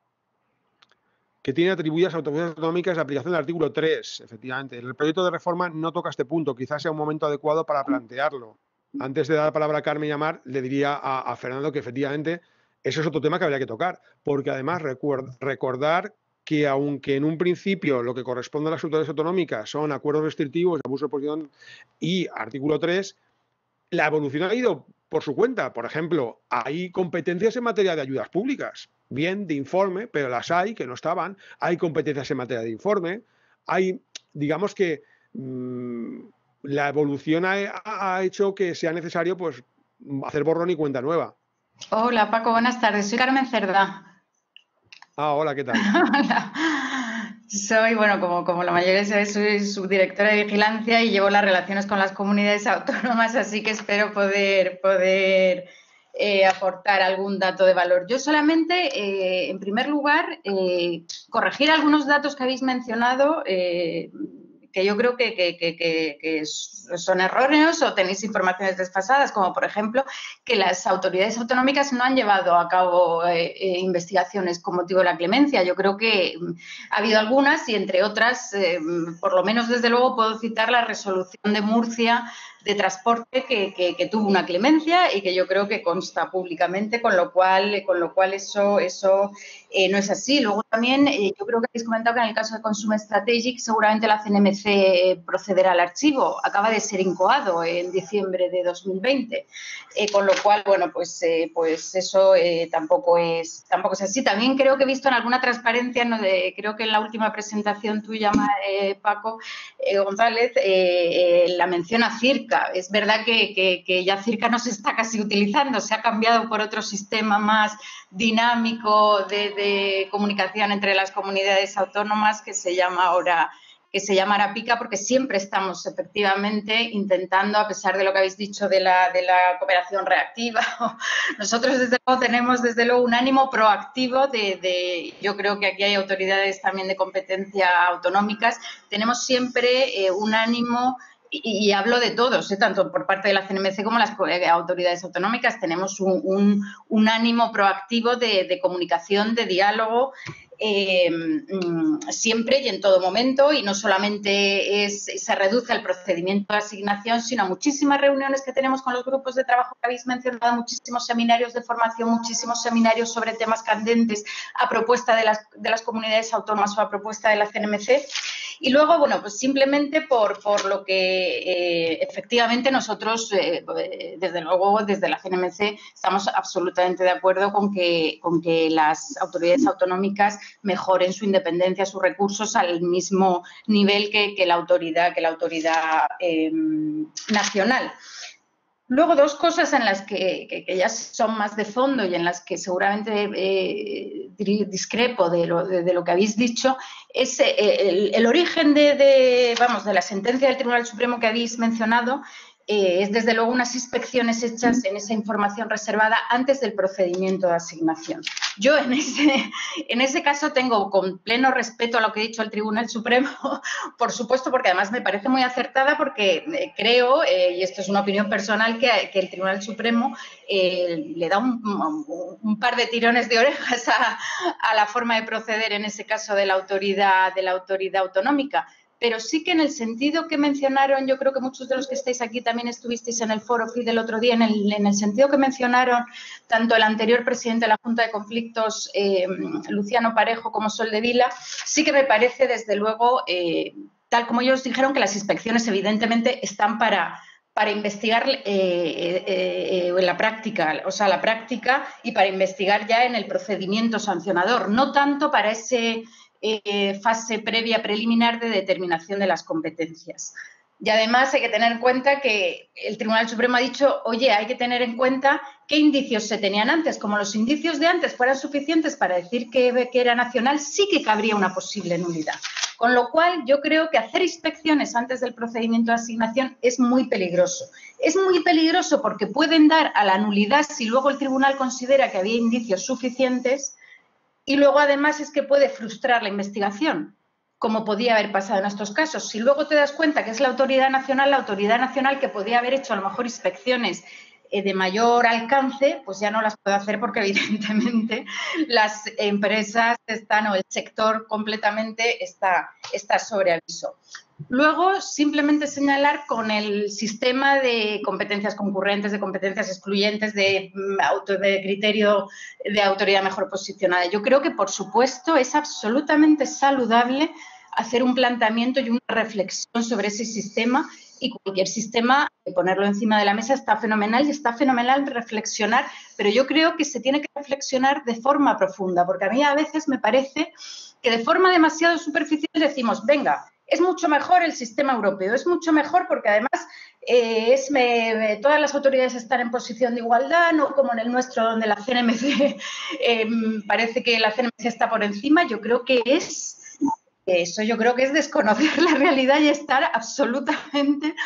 que tiene atribuidas a autoridades autonómicas la aplicación del artículo 3? Efectivamente, el proyecto de reforma no toca este punto, quizás sea un momento adecuado para plantearlo. Antes de dar la palabra a Carmen y a Mar, le diría a Fernando que efectivamente eso es otro tema que habría que tocar, porque además recordar que aunque en un principio lo que corresponde a las autoridades autonómicas son acuerdos restrictivos, abuso de posición y artículo 3, la evolución ha ido por su cuenta. Por ejemplo, hay competencias en materia de ayudas públicas, bien de informe, pero las hay que no estaban. Hay competencias en materia de informe. Hay, digamos que la evolución ha hecho que sea necesario pues hacer borrón y cuenta nueva. Hola Paco, buenas tardes. Soy Carmen Cerdá. Hola, ¿qué tal? Hola. Soy, bueno, como la mayoría sabe, soy subdirectora de vigilancia y llevo las relaciones con las comunidades autónomas, así que espero poder aportar algún dato de valor. Yo solamente, en primer lugar, corregir algunos datos que habéis mencionado, que yo creo que son erróneos o tenéis informaciones desfasadas, como por ejemplo que las autoridades autonómicas no han llevado a cabo investigaciones con motivo de la clemencia. Yo creo que ha habido algunas y entre otras, por lo menos desde luego puedo citar la resolución de Murcia de transporte que tuvo una clemencia y que yo creo que consta públicamente, con lo cual eso no es así. Luego también yo creo que habéis comentado que en el caso de Consumer Strategic seguramente la CNMC procederá al archivo. Acaba de ser incoado en diciembre de 2020, con lo cual, bueno, pues eso tampoco es así. También creo que he visto en alguna transparencia, creo que en la última presentación tuya, Paco González, la mención a Circa. Es verdad que ya Circa no se está casi utilizando, se ha cambiado por otro sistema más dinámico de comunicación entre las comunidades autónomas que se llama Arapica, porque siempre estamos efectivamente intentando, a pesar de lo que habéis dicho de la cooperación reactiva, nosotros desde luego tenemos un ánimo proactivo yo creo que aquí hay autoridades también de competencia autonómicas, tenemos siempre un ánimo y hablo de todos, tanto por parte de la CNMC como las autoridades autonómicas, tenemos un ánimo proactivo de comunicación, de diálogo, siempre y en todo momento, y no solamente se reduce al procedimiento de asignación, sino a muchísimas reuniones que tenemos con los grupos de trabajo que habéis mencionado, muchísimos seminarios de formación, muchísimos seminarios sobre temas candentes a propuesta de las comunidades autónomas o a propuesta de la CNMC. Y luego, bueno, pues simplemente por lo que efectivamente nosotros, desde luego, desde la CNMC, estamos absolutamente de acuerdo con que las autoridades autonómicas mejoren su independencia, sus recursos al mismo nivel que la autoridad nacional. Luego, dos cosas en las que ya son más de fondo y en las que seguramente discrepo de lo que habéis dicho es el origen de la sentencia del Tribunal Supremo que habéis mencionado. Es desde luego unas inspecciones hechas en esa información reservada antes del procedimiento de asignación. Yo en ese caso tengo con pleno respeto a lo que ha dicho el Tribunal Supremo, por supuesto, porque además me parece muy acertada, porque creo, y esto es una opinión personal, que el Tribunal Supremo le da un par de tirones de orejas a la forma de proceder en ese caso de la autoridad autonómica. Pero sí que en el sentido que mencionaron, yo creo que muchos de los que estáis aquí también estuvisteis en el foro FID del otro día, en el sentido que mencionaron tanto el anterior presidente de la Junta de Conflictos, Luciano Parejo, como Soldevila, sí que me parece, desde luego, tal como ellos dijeron, que las inspecciones evidentemente están para investigar en la práctica, la práctica, y para investigar ya en el procedimiento sancionador, no tanto para ese fase previa preliminar de determinación de las competencias. Y además hay que tener en cuenta que el Tribunal Supremo ha dicho, oye, hay que tener en cuenta qué indicios se tenían antes. Como los indicios de antes fueran suficientes para decir que era nacional, sí que cabría una posible nulidad. Con lo cual, yo creo que hacer inspecciones antes del procedimiento de asignación es muy peligroso. Es muy peligroso porque pueden dar a la nulidad si luego el tribunal considera que había indicios suficientes. Y luego, además, es que puede frustrar la investigación, como podía haber pasado en estos casos. Si luego te das cuenta que es la autoridad nacional que podía haber hecho a lo mejor inspecciones de mayor alcance, pues ya no las puede hacer porque evidentemente las empresas están, o el sector completamente está sobre aviso. Luego, simplemente señalar con el sistema de competencias concurrentes, de competencias excluyentes, de criterio de autoridad mejor posicionada. Yo creo que, por supuesto, es absolutamente saludable hacer un planteamiento y una reflexión sobre ese sistema, y cualquier sistema, ponerlo encima de la mesa está fenomenal, y está fenomenal reflexionar, pero yo creo que se tiene que reflexionar de forma profunda, porque a mí a veces me parece que de forma demasiado superficial decimos, venga, es mucho mejor el sistema europeo, es mucho mejor porque además todas las autoridades están en posición de igualdad, no como en el nuestro donde la CNMC parece que la CNMC está por encima. Yo creo que yo creo que es desconocer la realidad y estar absolutamente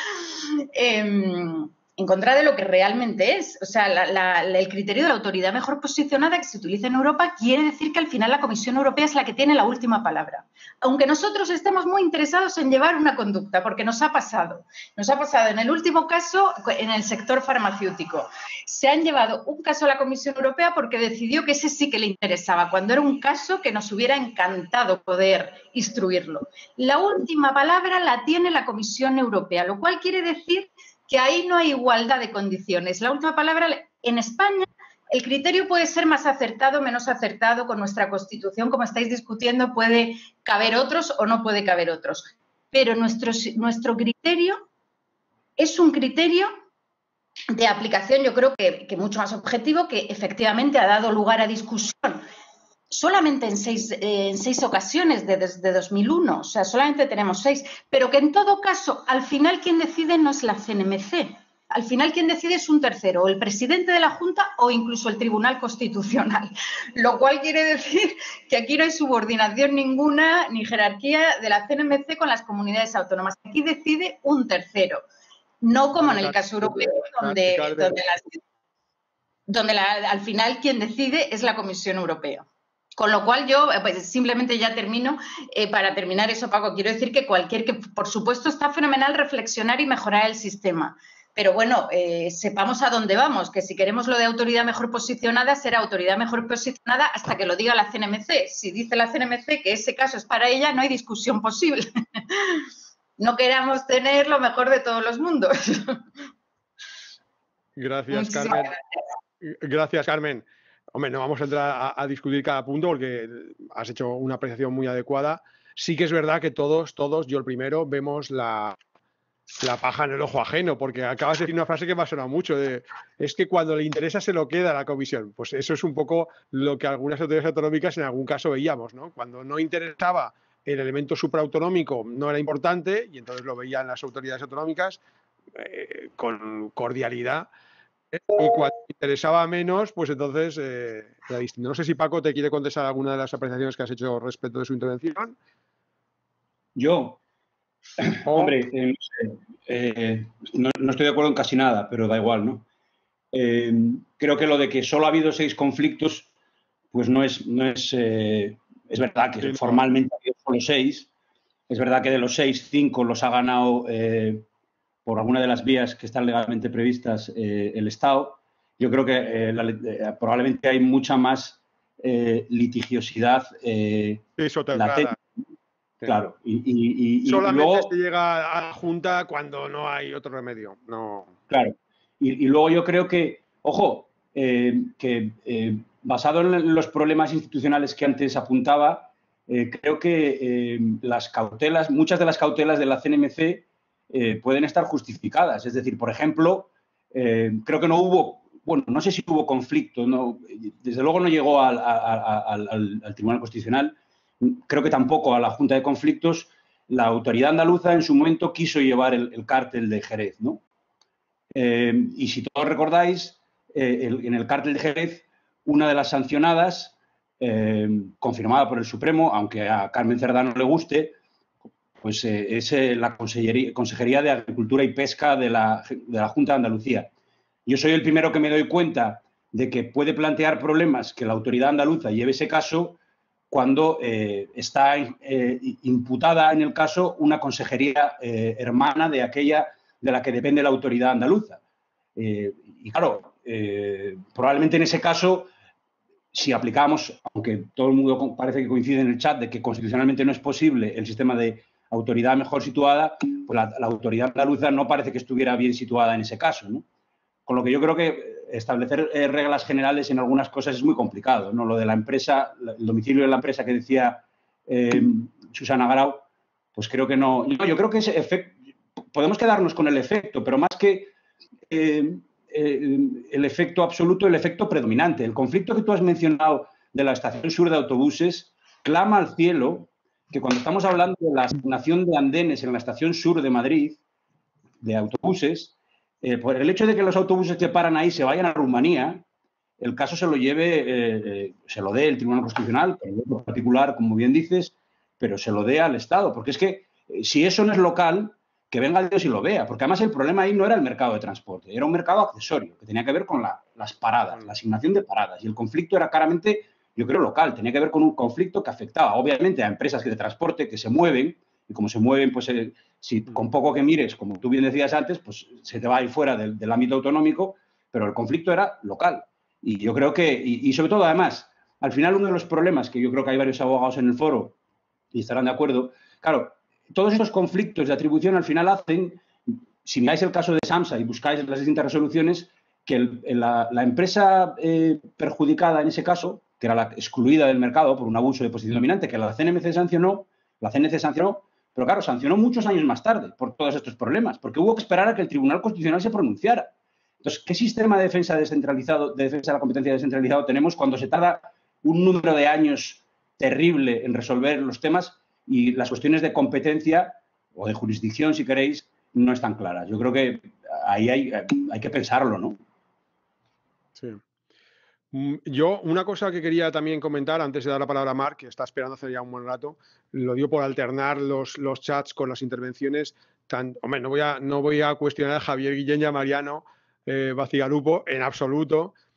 en contra de lo que realmente es. O sea, el criterio de la autoridad mejor posicionada que se utiliza en Europa quiere decir que al final la Comisión Europea es la que tiene la última palabra. Aunque nosotros estemos muy interesados en llevar una conducta, porque nos ha pasado. Nos ha pasado en el último caso en el sector farmacéutico. Se han llevado un caso a la Comisión Europea porque decidió que ese sí que le interesaba, cuando era un caso que nos hubiera encantado poder instruirlo. La última palabra la tiene la Comisión Europea, lo cual quiere decir que ahí no hay igualdad de condiciones. La última palabra, en España, el criterio puede ser más acertado, menos acertado, con nuestra Constitución, como estáis discutiendo, puede caber otros o no puede caber otros. Pero nuestro criterio es un criterio de aplicación, yo creo que mucho más objetivo, que efectivamente ha dado lugar a discusión. Solamente en seis ocasiones desde 2001, o sea, solamente tenemos 6, pero que en todo caso, al final quien decide no es la CNMC, al final quien decide es un tercero, o el presidente de la Junta o incluso el Tribunal Constitucional, lo cual quiere decir que aquí no hay subordinación ninguna ni jerarquía de la CNMC con las comunidades autónomas. Aquí decide un tercero, no como en el caso europeo, donde al final quien decide es la Comisión Europea. Con lo cual yo, pues simplemente ya termino, para terminar eso, Paco, quiero decir que por supuesto está fenomenal reflexionar y mejorar el sistema, pero bueno, sepamos a dónde vamos, que si queremos lo de autoridad mejor posicionada, será autoridad mejor posicionada hasta que lo diga la CNMC. Si dice la CNMC que ese caso es para ella, no hay discusión posible. No queramos tener lo mejor de todos los mundos. Gracias, Carmen. Gracias, Carmen. Hombre, no vamos a entrar a discutir cada punto porque has hecho una apreciación muy adecuada. Sí que es verdad que todos, yo el primero, vemos la paja en el ojo ajeno, porque acabas de decir una frase que me ha sonado mucho, es que cuando le interesa se lo queda a la comisión. Pues eso es un poco lo que algunas autoridades autonómicas en algún caso veíamos, ¿no? Cuando no interesaba el elemento supraautonómico no era importante y entonces lo veían las autoridades autonómicas con cordialidad. Y cuando interesaba menos, pues entonces era distinto. No sé si Paco te quiere contestar alguna de las apreciaciones que has hecho respecto de su intervención. Yo, hombre, no sé, no estoy de acuerdo en casi nada, pero da igual, ¿no? Creo que lo de que solo ha habido 6 conflictos, pues es verdad que formalmente ha habido solo 6. Es verdad que de los 6, 5 los ha ganado por alguna de las vías que están legalmente previstas el Estado. Yo creo que probablemente hay mucha más litigiosidad latente. Claro. Solamente luego, se llega a la Junta cuando no hay otro remedio. No. Claro. Y luego yo creo que, ojo, basado en los problemas institucionales que antes apuntaba, creo que muchas de las cautelas de la CNMC pueden estar justificadas. Es decir, por ejemplo, creo que no hubo, bueno, no sé si hubo conflicto, desde luego no llegó al Tribunal Constitucional, creo que tampoco a la Junta de Conflictos. La autoridad andaluza en su momento quiso llevar el cártel de Jerez, ¿no? Y si todos recordáis, en el cártel de Jerez, una de las sancionadas, confirmada por el Supremo, aunque a Carmen Cerdá no le guste, pues es la Consejería de Agricultura y Pesca de la Junta de Andalucía. Yo soy el primero que me doy cuenta de que puede plantear problemas que la autoridad andaluza lleve ese caso cuando está imputada en el caso una consejería hermana de aquella de la que depende la autoridad andaluza. Y claro, probablemente en ese caso, si aplicamos, aunque todo el mundo parece que coincide en el chat de que constitucionalmente no es posible el sistema de autoridad mejor situada, pues la autoridad andaluza no parece que estuviera bien situada en ese caso, ¿no? Con lo que yo creo que establecer reglas generales en algunas cosas es muy complicado, ¿no? Lo de la empresa, el domicilio de la empresa que decía Susana Grau, pues creo que no. Yo creo que ese efecto, podemos quedarnos con el efecto, pero más que el efecto absoluto, el efecto predominante. El conflicto que tú has mencionado de la estación sur de autobuses clama al cielo que cuando estamos hablando de la asignación de andenes en la estación sur de Madrid, de autobuses, por el hecho de que los autobuses que paran ahí se vayan a Rumanía, el caso se lo dé el Tribunal Constitucional, en particular, como bien dices, pero se lo dé al Estado. Porque es que si eso no es local, que venga Dios y lo vea. Porque además el problema ahí no era el mercado de transporte, era un mercado accesorio, que tenía que ver con las paradas, la asignación de paradas. Y el conflicto era claramente, yo creo, local. Tenía que ver con un conflicto que afectaba, obviamente, a empresas de transporte que se mueven, y como se mueven, pues si con poco que mires, como tú bien decías antes, pues se te va a ir fuera del ámbito autonómico, pero el conflicto era local. Y yo creo que, y sobre todo, además, al final uno de los problemas, que yo creo que hay varios abogados en el foro y estarán de acuerdo, claro, todos estos conflictos de atribución al final hacen, si miráis el caso de SAMSA y buscáis las distintas resoluciones, que la empresa perjudicada en ese caso, que era la excluida del mercado por un abuso de posición dominante, que la CNMC sancionó, pero claro, sancionó muchos años más tarde por todos estos problemas, porque hubo que esperar a que el Tribunal Constitucional se pronunciara. Entonces, ¿qué sistema de defensa descentralizado, de defensa de la competencia descentralizado tenemos cuando se tarda un número de años terrible en resolver los temas y las cuestiones de competencia o de jurisdicción, si queréis, no están claras? Yo creo que ahí hay que pensarlo, ¿no? Sí. Yo, una cosa que quería también comentar antes de dar la palabra a Marc, que está esperando hace ya un buen rato, lo digo por alternar los chats con las intervenciones. Hombre, no voy a cuestionar a Javier Guillén y a Mariano Bacigalupo en absoluto,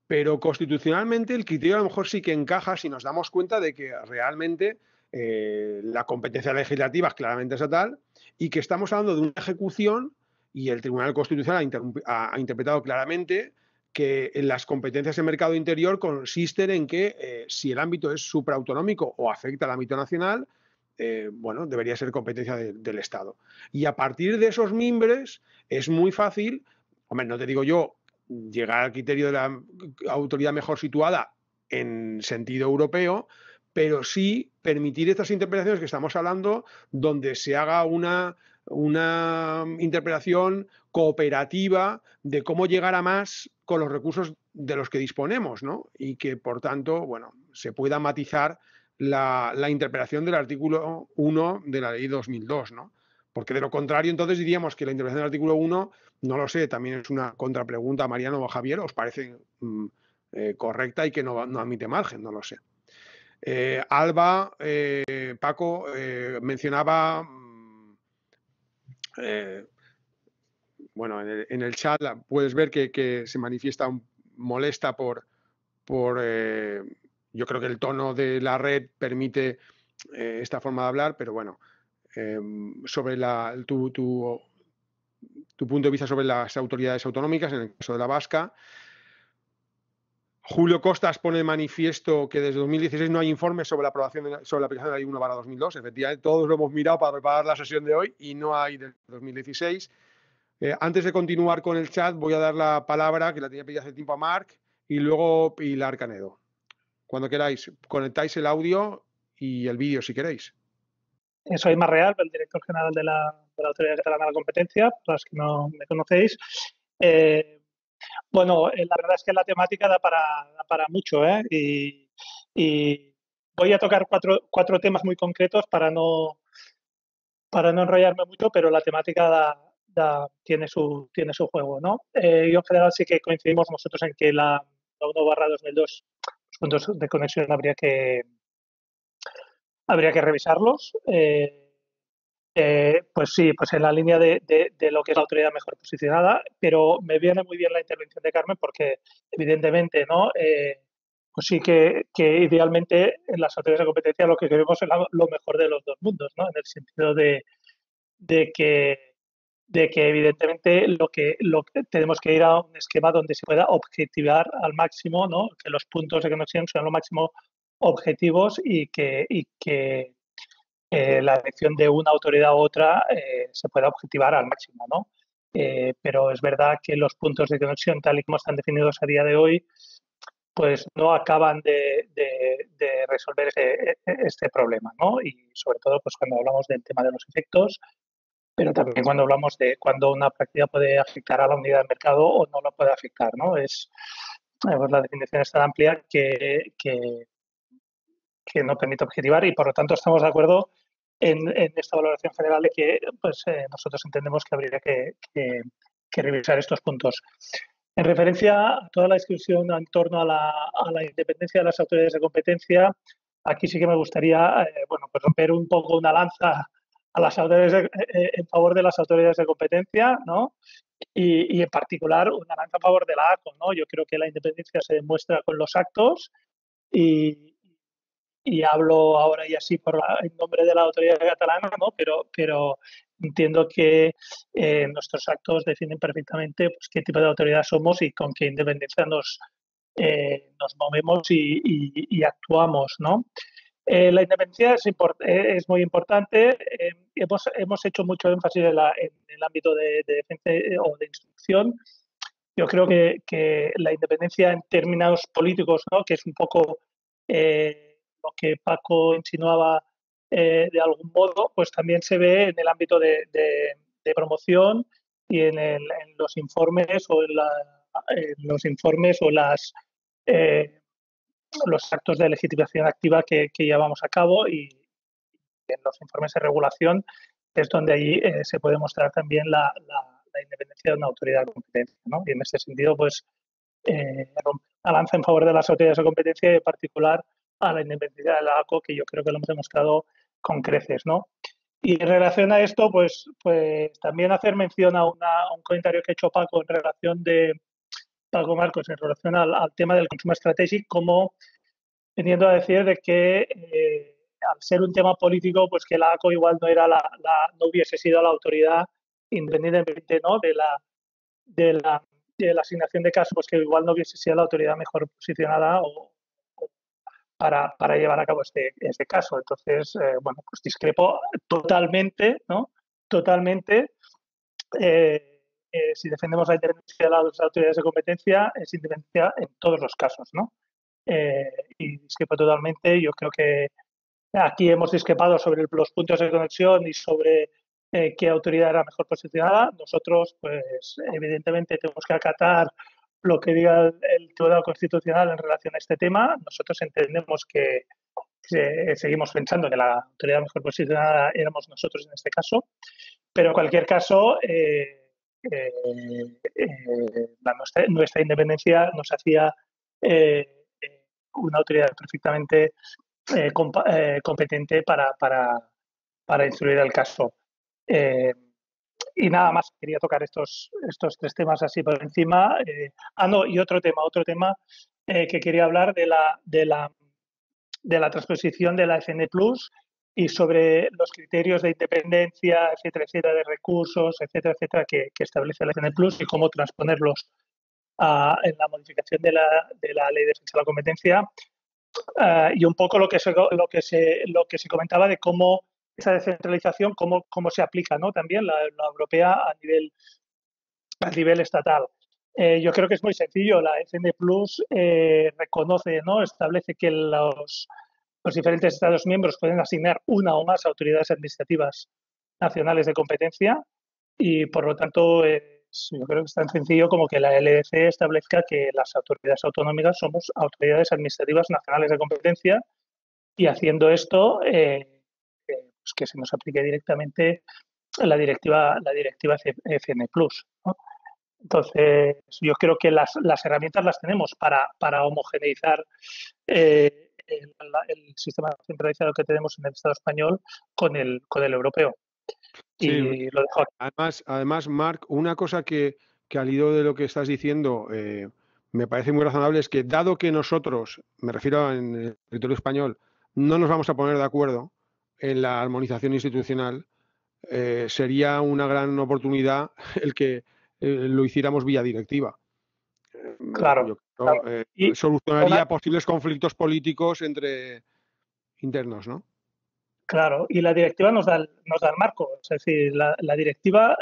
pero constitucionalmente el criterio a lo mejor sí que encaja si nos damos cuenta de que realmente la competencia legislativa es claramente estatal y que estamos hablando de una ejecución y el Tribunal Constitucional ha interpretado claramente que las competencias en mercado interior consisten en que si el ámbito es supraautonómico o afecta al ámbito nacional, bueno, debería ser competencia del Estado. Y a partir de esos mimbres es muy fácil, hombre, no te digo yo llegar al criterio de la autoridad mejor situada en sentido europeo, pero sí permitir estas interpretaciones que estamos hablando, donde se haga una interpretación cooperativa de cómo llegar a más con los recursos de los que disponemos, ¿no? Y que, por tanto, bueno, se pueda matizar la interpretación del artículo 1 de la ley 2002, ¿no? Porque de lo contrario, entonces diríamos que la interpretación del artículo 1, no lo sé, también es una contrapregunta a Mariano o a Javier, ¿os parece correcta y que no admite margen? No lo sé. Alba, Paco, mencionaba, bueno, en el chat puedes ver que se manifiesta molesta por yo creo que el tono de la red permite esta forma de hablar, pero bueno, sobre tu punto de vista sobre las autoridades autonómicas, en el caso de la vasca. Julio Costas pone de manifiesto que desde 2016 no hay informes sobre la aplicación de la ley 1/2002. Efectivamente, todos lo hemos mirado para preparar la sesión de hoy y no hay del 2016. Antes de continuar con el chat, voy a dar la palabra, que la tenía pedida hace tiempo, a Marc y luego Pilar Canedo. Cuando queráis, conectáis el audio y el vídeo si queréis. Soy Mar Real, el director general de la Autoridad Catalana de la Competencia, para los que no me conocéis. Bueno, la verdad es que la temática da para mucho, y voy a tocar cuatro temas muy concretos para no enrollarme mucho, pero la temática tiene su juego, ¿no? Yo en general sí que coincidimos nosotros en que la 1/2002, los puntos de conexión habría que revisarlos. Pues sí, pues en la línea de lo que es la autoridad mejor posicionada, pero me viene muy bien la intervención de Carmen porque evidentemente, ¿no? Pues sí que idealmente en las autoridades de competencia lo que queremos es lo mejor de los dos mundos, ¿no? En el sentido de que evidentemente lo que tenemos que ir a un esquema donde se pueda objetivar al máximo, ¿no? Que los puntos de conexión sean lo máximo objetivos y que la elección de una autoridad u otra se pueda objetivar al máximo, ¿no? Pero es verdad que los puntos de conexión, tal y como están definidos a día de hoy, pues no acaban de resolver este problema, ¿no? Y sobre todo pues cuando hablamos del tema de los efectos, pero también cuando hablamos de cuando una práctica puede afectar a la unidad de mercado o no la puede afectar, ¿no? Pues la definición es tan amplia que no permite objetivar y por lo tanto estamos de acuerdo en esta valoración general de que pues, nosotros entendemos que habría que revisar estos puntos. En referencia a toda la discusión en torno a la independencia de las autoridades de competencia, aquí sí que me gustaría bueno, pues romper un poco una lanza a las autoridades en favor de las autoridades de competencia, ¿no? Y en particular una lanza a favor de la ACO, ¿no? Yo creo que la independencia se demuestra con los actos y hablo ahora y así en nombre de la autoridad catalana, ¿no? Pero entiendo que nuestros actos definen perfectamente pues, qué tipo de autoridad somos y con qué independencia nos movemos y actuamos, ¿no? La independencia es muy importante. Hemos hecho mucho énfasis en el ámbito de defensa o de instrucción. Yo creo que la independencia en términos políticos, ¿no? Que es un poco lo que Paco insinuaba de algún modo, pues también se ve en el ámbito de promoción y en los informes o los actos de legitimación activa que llevamos a cabo y en los informes de regulación es donde ahí se puede mostrar también la independencia de una autoridad de competencia, ¿no? Y en este sentido, pues, avanza en favor de las autoridades de competencia y en particular a la independencia de la ACO, que yo creo que lo hemos demostrado con creces, ¿no? Y en relación a esto, pues también hacer mención a un comentario que ha hecho Paco en relación de Paco Marcos en relación al tema del consumo estratégico, como veniendo a decir de que al ser un tema político, pues que la ACO igual no hubiese sido la autoridad independientemente, ¿no?, de la asignación de casos, pues que igual no hubiese sido la autoridad mejor posicionada para llevar a cabo este caso. Entonces, bueno, pues discrepo totalmente, ¿no? Totalmente. Si defendemos la independencia de las autoridades de competencia, es independencia en todos los casos, ¿no? Y discrepo totalmente. Yo creo que aquí hemos discrepado sobre los puntos de conexión y sobre qué autoridad era mejor posicionada. Nosotros, pues, evidentemente tenemos que acatar lo que diga el Tribunal Constitucional en relación a este tema. Nosotros entendemos que seguimos pensando que la autoridad mejor posicionada éramos nosotros en este caso, pero en cualquier caso, nuestra independencia nos hacía una autoridad perfectamente competente para instruir el caso. Y nada más, quería tocar estos tres temas así por encima. Y otro tema que quería hablar de la transposición de la FN Plus y sobre los criterios de independencia, etcétera, de recursos, etcétera, que establece la FN Plus y cómo transponerlos en la modificación de la Ley de Defensa de la Competencia. Y un poco lo que se comentaba de cómo esa descentralización, cómo se aplica, ¿no?, también la europea a nivel estatal. Yo creo que es muy sencillo. La FN Plus reconoce, ¿no?, establece que los diferentes Estados miembros pueden asignar una o más autoridades administrativas nacionales de competencia y, por lo tanto, yo creo que es tan sencillo como que la LDC establezca que las autoridades autonómicas somos autoridades administrativas nacionales de competencia y, haciendo esto, pues que se nos aplique directamente la directiva FN Plus, ¿no? Entonces, yo creo que las herramientas las tenemos para homogeneizar el sistema centralizado que tenemos en el Estado español con el europeo. Y sí, lo dejo aquí. Además, Marc, una cosa que al hilo de lo que estás diciendo me parece muy razonable es que, dado que nosotros, me refiero en el territorio español, no nos vamos a poner de acuerdo en la armonización institucional, sería una gran oportunidad el que lo hiciéramos vía directiva. Claro. Yo creo, Y solucionaría posibles conflictos políticos internos, ¿no? Claro, y la directiva nos da el marco. Es decir, la directiva,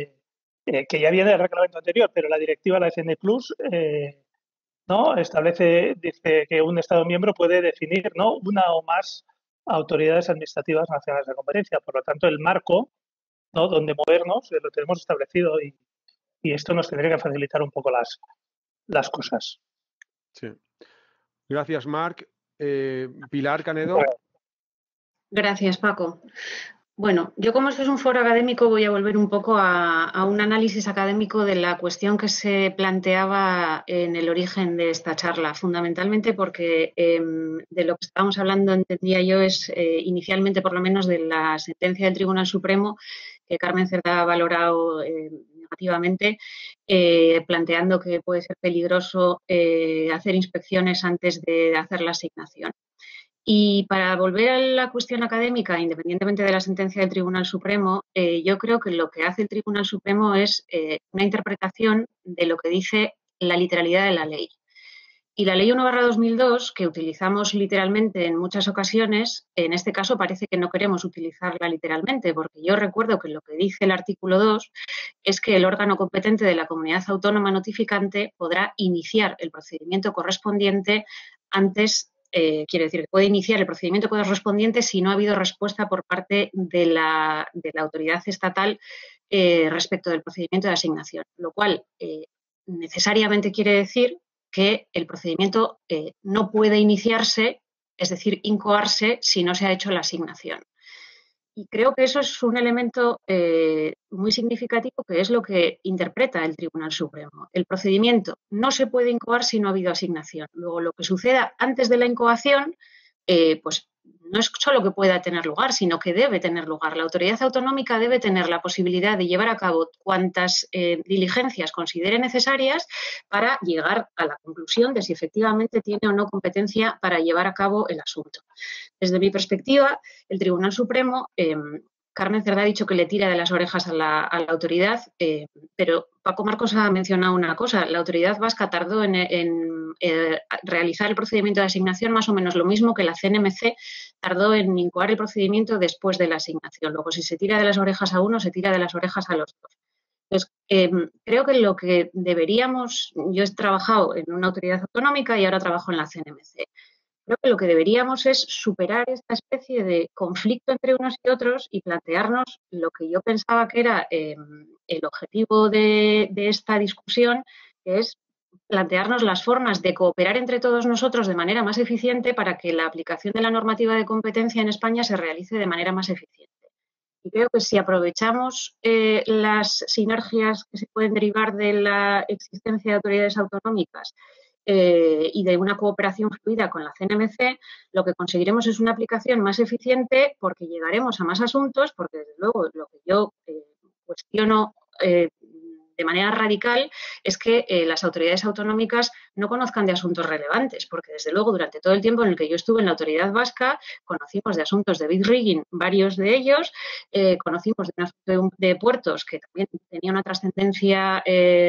que ya viene del reglamento anterior, pero la directiva, la FN Plus, ¿no?, dice que un Estado miembro puede definir, ¿no?, una o más autoridades administrativas nacionales de competencia. Por lo tanto, el marco, ¿no?, donde movernos lo tenemos establecido y esto nos tendría que facilitar un poco las cosas. Sí. Gracias, Marc. Pilar Canedo. Bueno. Gracias, Paco. Bueno, yo, como esto es un foro académico, voy a volver un poco a un análisis académico de la cuestión que se planteaba en el origen de esta charla, fundamentalmente porque de lo que estábamos hablando, entendía yo, es inicialmente, por lo menos, de la sentencia del Tribunal Supremo, que Carmen Cerdá ha valorado negativamente, planteando que puede ser peligroso hacer inspecciones antes de hacer la asignación. Y para volver a la cuestión académica, independientemente de la sentencia del Tribunal Supremo, yo creo que lo que hace el Tribunal Supremo es una interpretación de lo que dice la literalidad de la ley. Y la Ley 1/2002, que utilizamos literalmente en muchas ocasiones, en este caso parece que no queremos utilizarla literalmente, porque yo recuerdo que lo que dice el artículo 2 es que el órgano competente de la comunidad autónoma notificante podrá iniciar el procedimiento correspondiente antes. Quiere decir que puede iniciar el procedimiento correspondiente si no ha habido respuesta por parte de la autoridad estatal respecto del procedimiento de asignación, lo cual necesariamente quiere decir que el procedimiento no puede iniciarse, es decir, incoarse, si no se ha hecho la asignación. Y creo que eso es un elemento muy significativo, que es lo que interpreta el Tribunal Supremo. El procedimiento no se puede incoar si no ha habido asignación. Luego, lo que suceda antes de la incoación, pues no es solo que pueda tener lugar, sino que debe tener lugar. La autoridad autonómica debe tener la posibilidad de llevar a cabo cuantas diligencias considere necesarias para llegar a la conclusión de si efectivamente tiene o no competencia para llevar a cabo el asunto. Desde mi perspectiva, el Tribunal Supremo, Carmen Cerdá ha dicho que le tira de las orejas a la autoridad, pero Paco Marcos ha mencionado una cosa. La autoridad vasca tardó en realizar el procedimiento de asignación más o menos lo mismo que la CNMC tardó en incoar el procedimiento después de la asignación. Luego, si se tira de las orejas a uno, se tira de las orejas a los dos. Entonces, creo que lo que deberíamos, yo he trabajado en una autoridad autonómica y ahora trabajo en la CNMC. Creo que lo que deberíamos es superar esta especie de conflicto entre unos y otros y plantearnos lo que yo pensaba que era el objetivo de esta discusión, que es plantearnos las formas de cooperar entre todos nosotros de manera más eficiente para que la aplicación de la normativa de competencia en España se realice de manera más eficiente. Y creo que si aprovechamos las sinergias que se pueden derivar de la existencia de autoridades autonómicas y de una cooperación fluida con la CNMC, lo que conseguiremos es una aplicación más eficiente porque llegaremos a más asuntos, porque desde luego lo que yo cuestiono de manera radical es que las autoridades autonómicas no conozcan de asuntos relevantes, porque desde luego durante todo el tiempo en el que yo estuve en la autoridad vasca conocimos de asuntos de bid rigging, varios de ellos, conocimos de un asunto de puertos que también tenía una trascendencia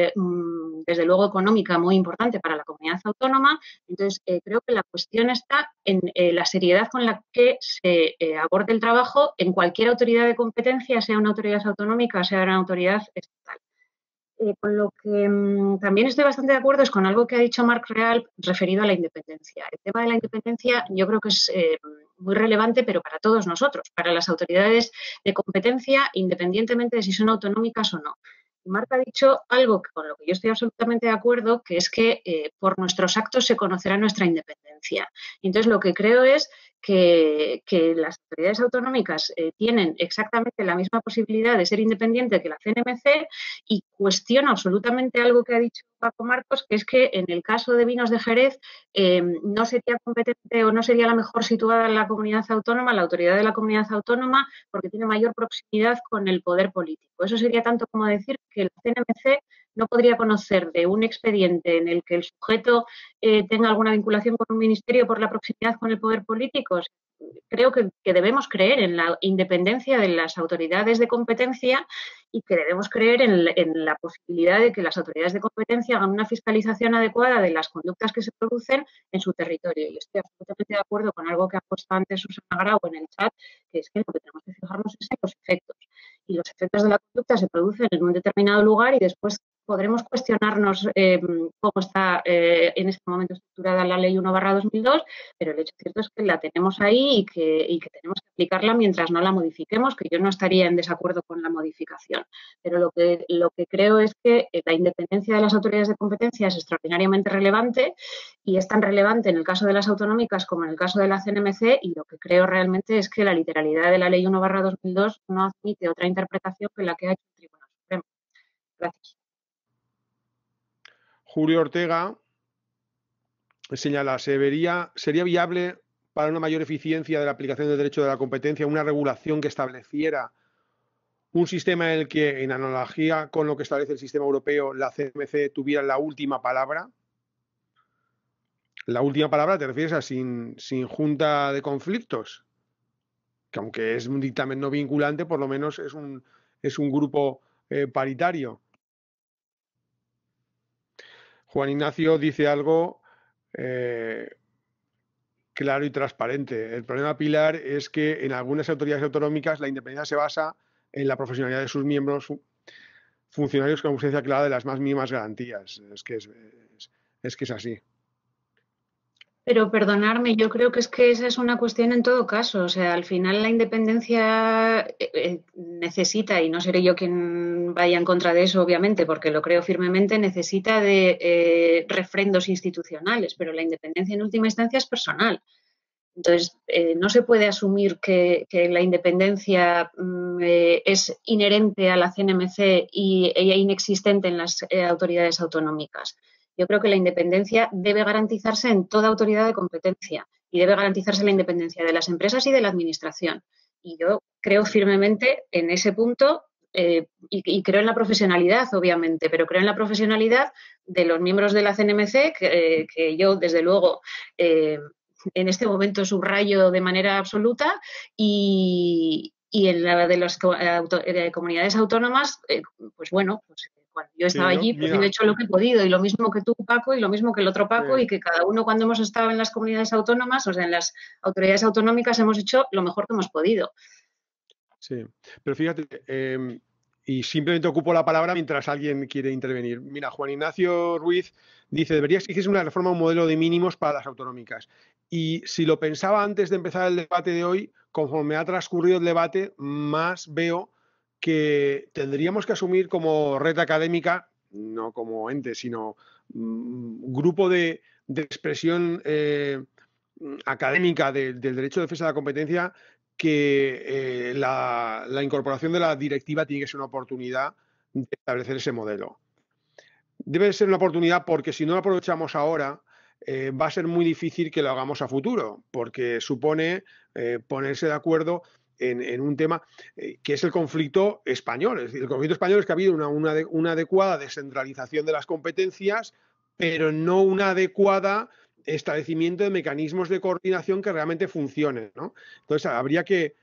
desde luego económica muy importante para la comunidad autónoma. Entonces creo que la cuestión está en la seriedad con la que se aborde el trabajo en cualquier autoridad de competencia, sea una autoridad autonómica, sea una autoridad estatal. Con lo que también estoy bastante de acuerdo es con algo que ha dicho Marc Real referido a la independencia. El tema de la independencia yo creo que es muy relevante, pero para todos nosotros, para las autoridades de competencia, independientemente de si son autonómicas o no. Marc ha dicho algo con lo que yo estoy absolutamente de acuerdo, que es que por nuestros actos se conocerá nuestra independencia. Entonces, lo que creo es que las autoridades autonómicas tienen exactamente la misma posibilidad de ser independiente que la CNMC y cuestiono absolutamente algo que ha dicho Paco Marcos, que es que en el caso de Vinos de Jerez no sería competente o no sería la mejor situada la comunidad autónoma, la autoridad de la comunidad autónoma, porque tiene mayor proximidad con el poder político. Eso sería tanto como decir que la CNMC no podría conocer de un expediente en el que el sujeto tenga alguna vinculación con un ministerio por la proximidad con el poder político. Creo que debemos creer en la independencia de las autoridades de competencia y que debemos creer en la posibilidad de que las autoridades de competencia hagan una fiscalización adecuada de las conductas que se producen en su territorio. Y estoy absolutamente de acuerdo con algo que ha puesto antes Susana Grau en el chat, que es que lo que tenemos que fijarnos es en los efectos. Y los efectos de la conducta se producen en un determinado lugar y después podremos cuestionarnos cómo está en este momento estructurada la Ley 1/2002, pero el hecho cierto es que la tenemos ahí y que tenemos que aplicarla mientras no la modifiquemos, que yo no estaría en desacuerdo con la modificación. Pero lo que creo es que la independencia de las autoridades de competencia es extraordinariamente relevante y es tan relevante en el caso de las autonómicas como en el caso de la CNMC, y lo que creo realmente es que la literalidad de la Ley 1/2002 no admite otra interpretación que la que ha hecho el Tribunal Supremo. Gracias. Julio Ortega señala, ¿sería viable para una mayor eficiencia de la aplicación del derecho de la competencia una regulación que estableciera un sistema en el que, en analogía con lo que establece el sistema europeo, la CNMC tuviera la última palabra? La última palabra te refieres a sin junta de conflictos, que aunque es un dictamen no vinculante, por lo menos es un grupo paritario. Juan Ignacio dice algo claro y transparente. El problema, Pilar, es que en algunas autoridades autonómicas la independencia se basa en la profesionalidad de sus miembros, funcionarios con ausencia clara de las más mínimas garantías. Es que es así. Pero perdonadme, yo creo que esa es una cuestión en todo caso. O sea, al final la independencia necesita, y no seré yo quien vaya en contra de eso, obviamente, porque lo creo firmemente, necesita de refrendos institucionales, pero la independencia en última instancia es personal. Entonces, no se puede asumir que la independencia es inherente a la CNMC y inexistente en las autoridades autonómicas. Yo creo que la independencia debe garantizarse en toda autoridad de competencia y debe garantizarse la independencia de las empresas y de la administración. Y yo creo firmemente en ese punto y creo en la profesionalidad, obviamente, pero creo en la profesionalidad de los miembros de la CNMC, que yo, desde luego, en este momento subrayo de manera absoluta, y en la de las comunidades autónomas, pues bueno, pues cuando yo estaba allí, pues yo he hecho lo que he podido, y lo mismo que tú, Paco, y lo mismo que el otro Paco, y que cada uno cuando hemos estado en las comunidades autónomas, o sea, en las autoridades autonómicas, hemos hecho lo mejor que hemos podido. Sí, pero fíjate, y simplemente ocupo la palabra mientras alguien quiere intervenir. Mira, Juan Ignacio Ruiz dice, debería exigirse una reforma, un modelo de mínimos para las autonómicas. Y si lo pensaba antes de empezar el debate de hoy, conforme ha transcurrido el debate, más veo que tendríamos que asumir como red académica, no como ente, sino grupo de expresión académica del derecho de defensa de la competencia, que la incorporación de la directiva tiene que ser una oportunidad de establecer ese modelo. Debe ser una oportunidad porque si no lo aprovechamos ahora, va a ser muy difícil que lo hagamos a futuro, porque supone ponerse de acuerdo en un tema que es el conflicto español. Es decir, el conflicto español es que ha habido una adecuada descentralización de las competencias, pero no una adecuada establecimiento de mecanismos de coordinación que realmente funcionen, ¿no? Entonces, habría que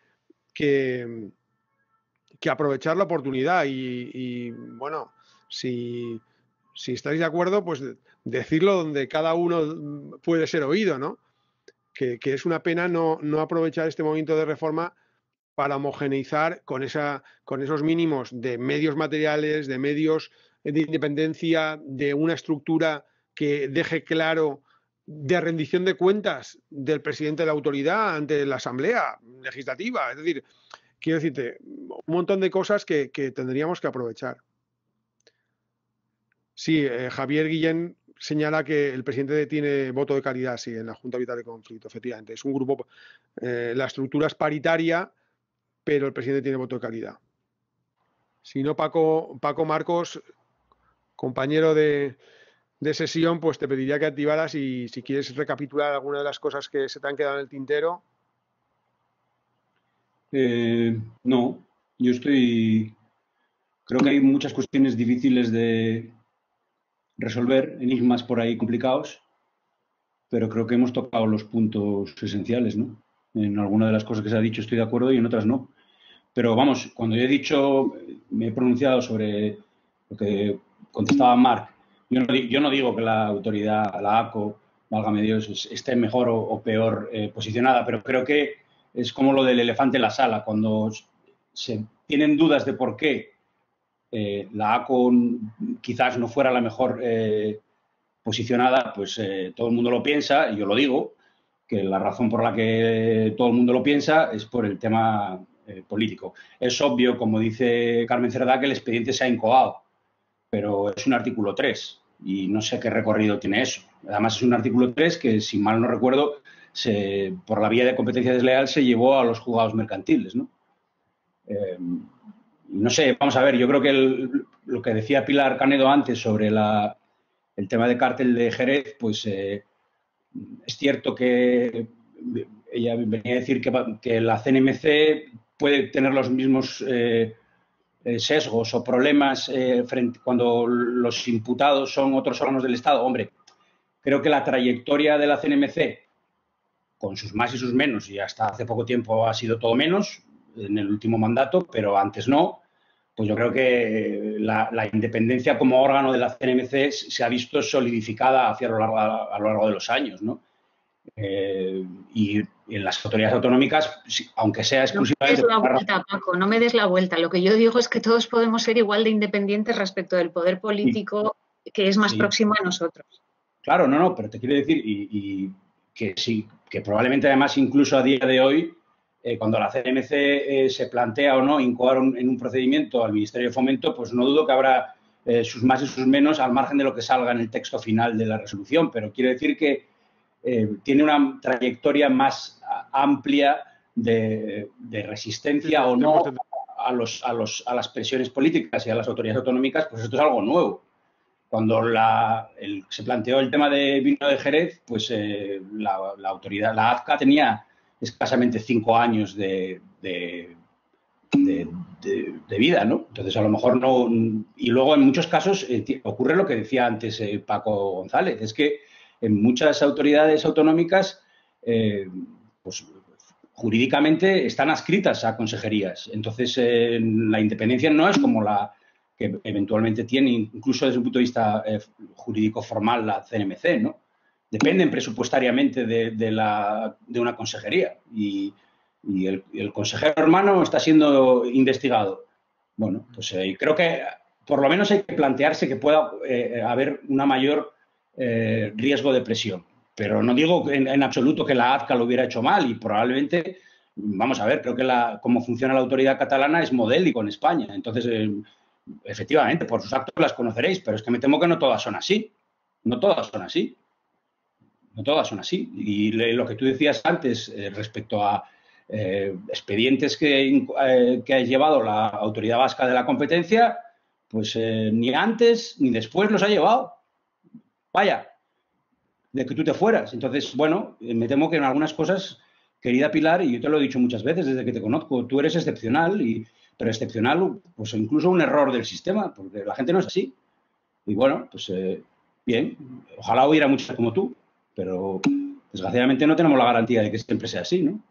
aprovechar la oportunidad y bueno, si estáis de acuerdo, pues decirlo donde cada uno puede ser oído, ¿no? Que es una pena no aprovechar este momento de reforma para homogeneizar con esos mínimos de medios materiales, de medios de independencia, de una estructura que deje claro de rendición de cuentas del presidente de la autoridad ante la Asamblea Legislativa. Es decir, quiero decirte, un montón de cosas que tendríamos que aprovechar. Sí, Javier Guillén señala que el presidente tiene voto de calidad, sí, en la Junta Vital de Conflicto, efectivamente. Es un grupo, la estructura es paritaria, pero el presidente tiene voto de calidad. Si no, Paco Marcos, compañero de sesión, pues te pediría que activaras y si quieres recapitular alguna de las cosas que se te han quedado en el tintero. No, yo creo que hay muchas cuestiones difíciles de resolver, enigmas por ahí complicados, pero creo que hemos tocado los puntos esenciales, ¿no? En alguna de las cosas que se ha dicho estoy de acuerdo y en otras no. Pero vamos, cuando yo he dicho, me he pronunciado sobre lo que contestaba Marc. Yo no digo que la autoridad, la ACO, válgame Dios, esté mejor o peor posicionada, pero creo que es como lo del elefante en la sala. Cuando se tienen dudas de por qué la ACO quizás no fuera la mejor posicionada, pues todo el mundo lo piensa, y yo lo digo, que la razón por la que todo el mundo lo piensa es por el tema político. Es obvio, como dice Carmen Cerdá, que el expediente se ha incoado, pero es un artículo 3 y no sé qué recorrido tiene eso. Además, es un artículo 3 que, si mal no recuerdo, por la vía de competencia desleal se llevó a los juzgados mercantiles, ¿no? No sé, vamos a ver, yo creo que lo que decía Pilar Canedo antes sobre el tema de cártel de Jerez, pues es cierto que ella venía a decir que la CNMC puede tener los mismos sesgos o problemas cuando los imputados son otros órganos del Estado. Hombre, creo que la trayectoria de la CNMC, con sus más y sus menos, y hasta hace poco tiempo ha sido todo menos en el último mandato, pero antes no, pues yo creo que la independencia como órgano de la CNMC se ha visto solidificada a lo largo de los años, ¿no? Y en las autoridades autonómicas, aunque sea exclusivamente... No me des la vuelta, Paco, no me des la vuelta. Lo que yo digo es que todos podemos ser igual de independientes respecto del poder político que es más próximo a nosotros. Claro, no, pero te quiero decir y que sí, que probablemente además incluso a día de hoy, cuando la CNMC se plantea o no incoar en un procedimiento al Ministerio de Fomento, pues no dudo que habrá sus más y sus menos al margen de lo que salga en el texto final de la resolución, pero quiero decir que tiene una trayectoria más amplia de resistencia o no a las presiones políticas y a las autoridades autonómicas, pues esto es algo nuevo. cuando se planteó el tema de vino de Jerez, pues la autoridad, la AZCA, tenía escasamente 5 años de vida, ¿no? Entonces, a lo mejor no... Y luego, en muchos casos, ocurre lo que decía antes Paco González, es que en muchas autoridades autonómicas, pues jurídicamente están adscritas a consejerías. Entonces, la independencia no es como la que eventualmente tiene, incluso desde un punto de vista jurídico formal, la CNMC, ¿no? Dependen presupuestariamente de una consejería y el consejero hermano está siendo investigado. Bueno, pues creo que por lo menos hay que plantearse que pueda haber una mayor riesgo de presión. Pero no digo en absoluto que la AZCA lo hubiera hecho mal y probablemente, vamos a ver, creo que cómo funciona la autoridad catalana es modélico en España. Entonces, efectivamente, por sus actos las conoceréis, pero es que me temo que no todas son así. No todas son así. No todas son así. Y lo que tú decías antes respecto a expedientes que ha llevado la Autoridad Vasca de la Competencia, pues ni antes ni después los ha llevado. Vaya, de que tú te fueras. Entonces, bueno, me temo que en algunas cosas, querida Pilar, y yo te lo he dicho muchas veces desde que te conozco, tú eres excepcional, pero excepcional, pues incluso un error del sistema, porque la gente no es así. Y bueno, pues bien, ojalá hubiera muchas como tú, pero desgraciadamente no tenemos la garantía de que siempre sea así, ¿no?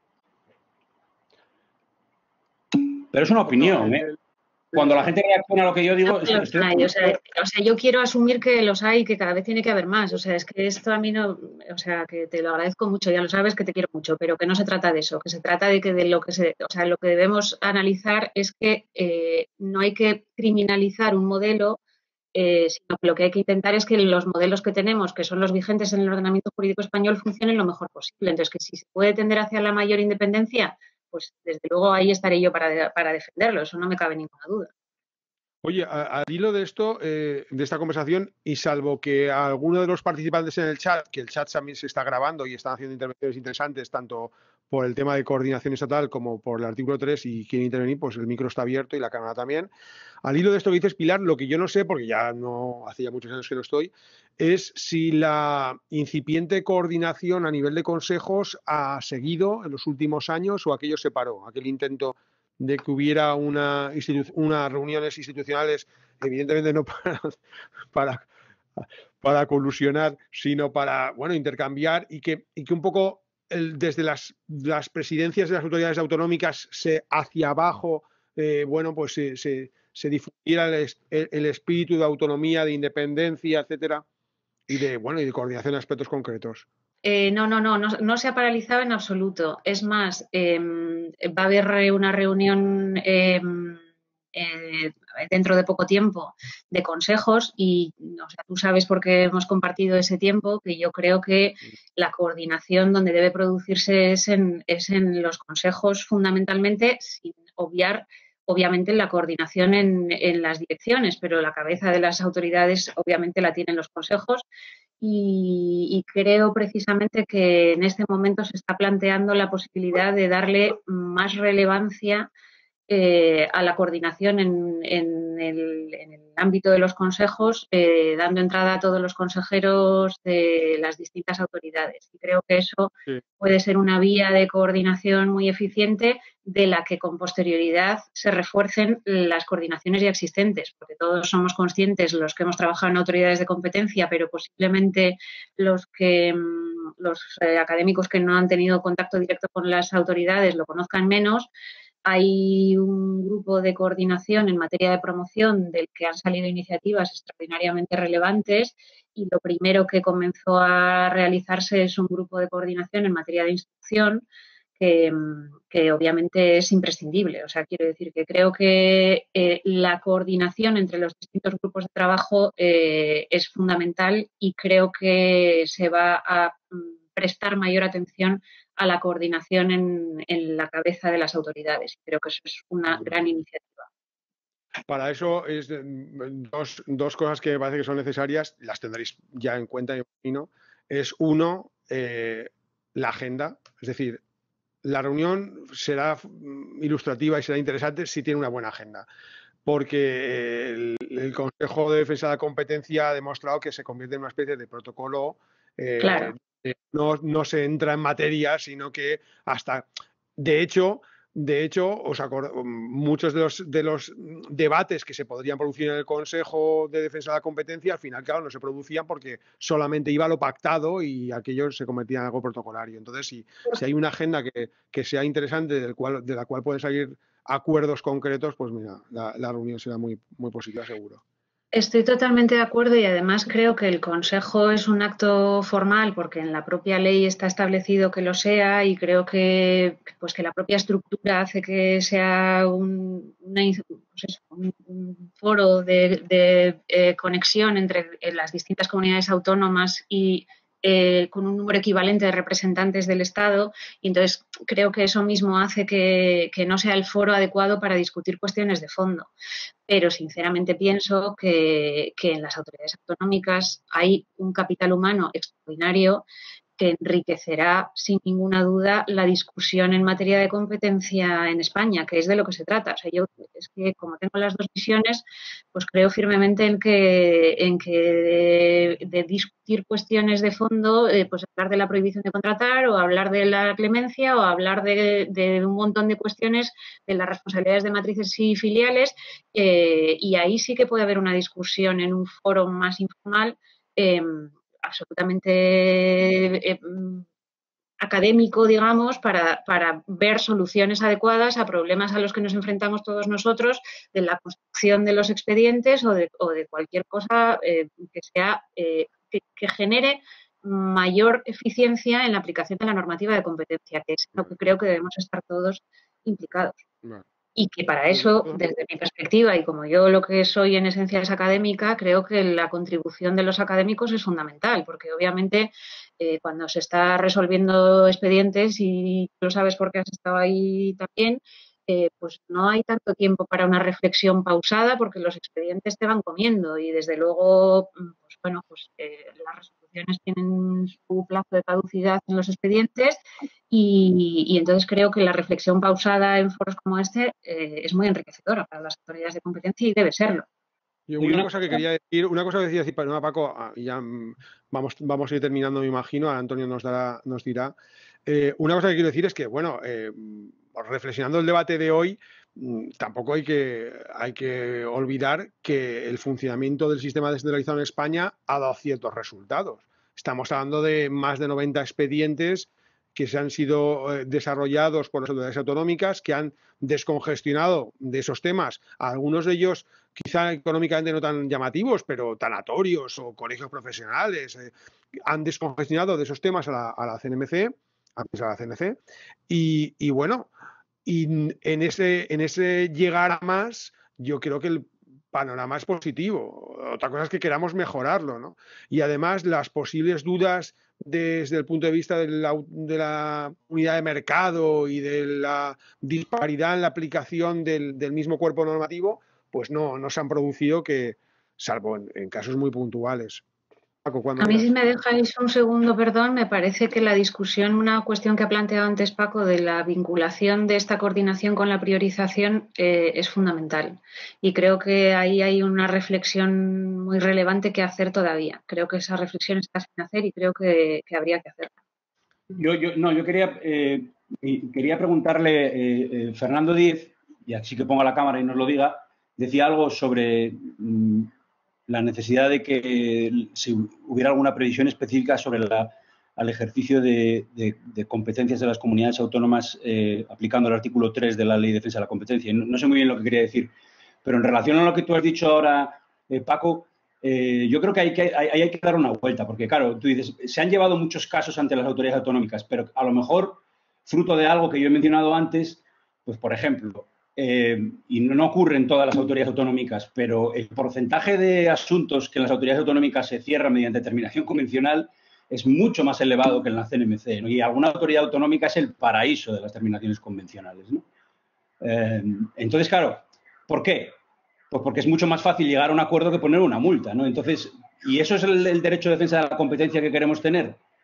Pero es una opinión, ¿eh? Cuando la gente reacciona a lo que yo digo... O sea, yo quiero asumir que los hay y que cada vez tiene que haber más. O sea, es que esto a mí no... O sea, que te lo agradezco mucho, ya lo sabes que te quiero mucho, pero que no se trata de eso, que se trata de que lo que debemos analizar es que no hay que criminalizar un modelo, sino que lo que hay que intentar es que los modelos que tenemos, que son los vigentes en el ordenamiento jurídico español, funcionen lo mejor posible. Entonces, que si se puede tender hacia la mayor independencia, pues desde luego ahí estaré yo para defenderlo, eso no me cabe ninguna duda. Oye, al hilo de esto, de esta conversación, y salvo que alguno de los participantes en el chat, que el chat también se está grabando y están haciendo intervenciones interesantes, tanto por el tema de coordinación estatal como por el artículo 3 y quieren intervenir, pues el micro está abierto y la cámara también. Al hilo de esto que dices, Pilar, lo que yo no sé, porque ya no, hace ya muchos años que no estoy, es si la incipiente coordinación a nivel de consejos ha seguido en los últimos años o aquello se paró, aquel intento de que hubiera unas reuniones institucionales, evidentemente no para colusionar, sino para, bueno, intercambiar y que un poco desde las presidencias de las autoridades autonómicas hacia abajo, bueno, pues se difundiera el espíritu de autonomía, de independencia, etcétera, y de coordinación en aspectos concretos. No se ha paralizado en absoluto. Es más, va a haber una reunión dentro de poco tiempo de consejos y tú sabes porque hemos compartido ese tiempo que yo creo que la coordinación donde debe producirse es en los consejos fundamentalmente, sin obviar obviamente la coordinación en las direcciones, pero la cabeza de las autoridades obviamente la tienen los consejos. Y creo precisamente que en este momento se está planteando la posibilidad de darle más relevancia a la coordinación en el ámbito de los consejos, dando entrada a todos los consejeros de las distintas autoridades. Y creo que eso puede ser una vía de coordinación muy eficiente de la que con posterioridad se refuercen las coordinaciones ya existentes, porque todos somos conscientes, los que hemos trabajado en autoridades de competencia, pero posiblemente los académicos que no han tenido contacto directo con las autoridades lo conozcan menos. Hay un grupo de coordinación en materia de promoción del que han salido iniciativas extraordinariamente relevantes y lo primero que comenzó a realizarse es un grupo de coordinación en materia de instrucción que obviamente es imprescindible. O sea, quiero decir que creo que la coordinación entre los distintos grupos de trabajo es fundamental y creo que se va a prestar mayor atención a la coordinación en la cabeza de las autoridades. Creo que eso es una gran iniciativa. Para eso es dos cosas que me parece que son necesarias, las tendréis ya en cuenta, yo imagino. Es uno, la agenda, es decir, la reunión será ilustrativa y será interesante si tiene una buena agenda. porque el Consejo de Defensa de la Competencia ha demostrado que se convierte en una especie de protocolo. Claro. No se entra en materia, sino que hasta, de hecho, muchos de los debates que se podrían producir en el Consejo de Defensa de la Competencia, al final, claro, no se producían porque solamente iba lo pactado y aquello se convertía en algo protocolario. Entonces, si hay una agenda que sea interesante, de la cual pueden salir acuerdos concretos, pues mira, la reunión será muy, muy positiva, seguro. Estoy totalmente de acuerdo y además creo que el Consejo es un acto formal porque en la propia ley está establecido que lo sea y creo que la propia estructura hace que sea un foro de conexión entre las distintas comunidades autónomas y con un número equivalente de representantes del Estado, y entonces creo que eso mismo hace que no sea el foro adecuado para discutir cuestiones de fondo. Pero sinceramente pienso que en las autoridades autonómicas hay un capital humano extraordinario que enriquecerá sin ninguna duda la discusión en materia de competencia en España, que es de lo que se trata. O sea, yo es que como tengo las dos visiones, pues creo firmemente en que de discutir cuestiones de fondo, pues hablar de la prohibición de contratar o hablar de la clemencia o hablar de un montón de cuestiones de las responsabilidades de matrices y filiales, y ahí sí que puede haber una discusión en un foro más informal, absolutamente académico, digamos, para ver soluciones adecuadas a problemas a los que nos enfrentamos todos nosotros, de la construcción de los expedientes o de cualquier cosa que sea que genere mayor eficiencia en la aplicación de la normativa de competencia, que es lo que creo que debemos estar todos implicados. Vale. Y que para eso, desde mi perspectiva, y como yo lo que soy en esencia es académica, creo que la contribución de los académicos es fundamental, porque obviamente cuando se está resolviendo expedientes, y tú lo sabes porque has estado ahí también, pues no hay tanto tiempo para una reflexión pausada porque los expedientes te van comiendo y desde luego, pues bueno, pues las resoluciones tienen su plazo de caducidad en los expedientes y entonces creo que la reflexión pausada en foros como este es muy enriquecedora para las autoridades de competencia y debe serlo. Yo una cosa que quería decir, perdona Paco, y ya vamos a ir terminando, me imagino, ahora Antonio nos dirá. Una cosa que quiero decir es que, bueno, reflexionando el debate de hoy, tampoco hay que olvidar que el funcionamiento del sistema descentralizado en España ha dado ciertos resultados. Estamos hablando de más de 90 expedientes que se han sido desarrollados por las autoridades autonómicas, que han descongestionado de esos temas, algunos de ellos quizá económicamente no tan llamativos, pero tanatorios o colegios profesionales, han descongestionado de esos temas a la CNMC, y bueno, y en ese llegar a más, yo creo que el panorama es positivo. Otra cosa es que queramos mejorarlo, ¿no? Y además las posibles dudas desde el punto de vista de la unidad de mercado y de la disparidad en la aplicación del mismo cuerpo normativo, pues no se han producido, que salvo en casos muy puntuales. Paco, a mí, si me dejáis un segundo, perdón, me parece que la discusión, una cuestión que ha planteado antes Paco, de la vinculación de esta coordinación con la priorización es fundamental. Y creo que ahí hay una reflexión muy relevante que hacer todavía. Creo que esa reflexión está sin hacer y creo que habría que hacerla. Yo quería preguntarle, Fernando Díez, y así que ponga la cámara y nos lo diga, decía algo sobre la necesidad de que si hubiera alguna previsión específica sobre al ejercicio de competencias de las comunidades autónomas aplicando el artículo 3 de la Ley de Defensa de la Competencia. No sé muy bien lo que quería decir, pero en relación a lo que tú has dicho ahora, Paco, yo creo que hay que dar una vuelta, porque claro, tú dices, se han llevado muchos casos ante las autoridades autonómicas, pero a lo mejor, fruto de algo que yo he mencionado antes, pues por ejemplo, y no ocurre en todas las autoridades autonómicas, pero el porcentaje de asuntos que en las autoridades autonómicas se cierran mediante terminación convencional es mucho más elevado que en la CNMC, ¿no? Y alguna autoridad autonómica es el paraíso de las terminaciones convencionales, ¿no? Entonces, claro, ¿por qué? Pues porque es mucho más fácil llegar a un acuerdo que poner una multa, ¿no? Entonces, ¿y eso es el derecho de defensa de la competencia que queremos tener?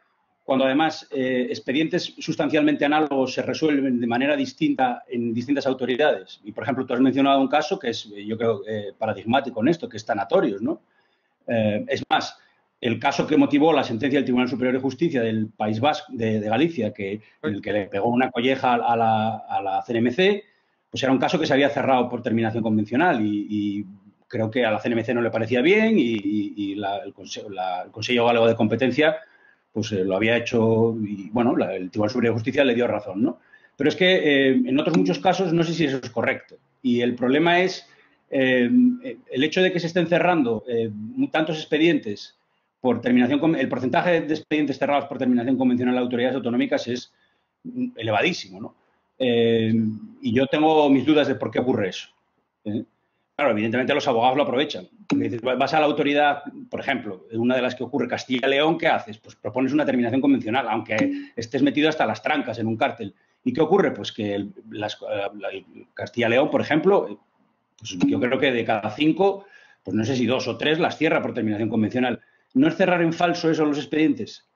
cuando además expedientes sustancialmente análogos se resuelven de manera distinta en distintas autoridades. Y, por ejemplo, tú has mencionado un caso que es, yo creo, paradigmático en esto, que es Tanatorios, ¿no? Es más, el caso que motivó la sentencia del Tribunal Superior de Justicia del País Vasco, de Galicia, en el que le pegó una colleja a la CNMC, pues era un caso que se había cerrado por terminación convencional y creo que a la CNMC no le parecía bien y el Consejo Galego de Competencia pues lo había hecho y, bueno, el Tribunal Superior de Justicia le dio razón, ¿no? Pero es que en otros muchos casos no sé si eso es correcto. Y el problema es el hecho de que se estén cerrando tantos expedientes por terminación, el porcentaje de expedientes cerrados por terminación convencional de autoridades autonómicas es elevadísimo, ¿no? Y yo tengo mis dudas de por qué ocurre eso. Claro, evidentemente los abogados lo aprovechan. Vas a la autoridad, por ejemplo, una de las que ocurre, Castilla y León, ¿qué haces? Pues propones una terminación convencional, aunque estés metido hasta las trancas en un cártel. ¿Y qué ocurre? Pues que Castilla y León, por ejemplo, pues yo creo que de cada 5, pues no sé si 2 o 3 las cierra por terminación convencional. ¿No es cerrar en falso eso los expedientes?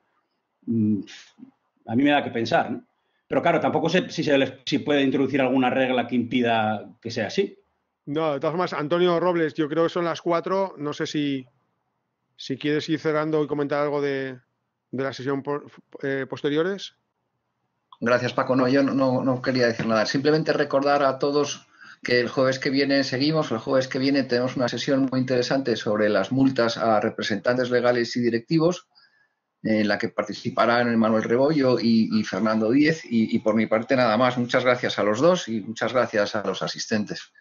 A mí me da que pensar, ¿no? Pero claro, tampoco sé si puede introducir alguna regla que impida que sea así. No, de todas formas, Antonio Robles, yo creo que son las 4. No sé si quieres ir cerrando y comentar algo de la sesión posteriores. Gracias, Paco. No, yo no quería decir nada. Simplemente recordar a todos que el jueves que viene seguimos. El jueves que viene tenemos una sesión muy interesante sobre las multas a representantes legales y directivos, en la que participarán Manuel Rebollo y Fernando Díez. Y por mi parte nada más. Muchas gracias a los dos y muchas gracias a los asistentes.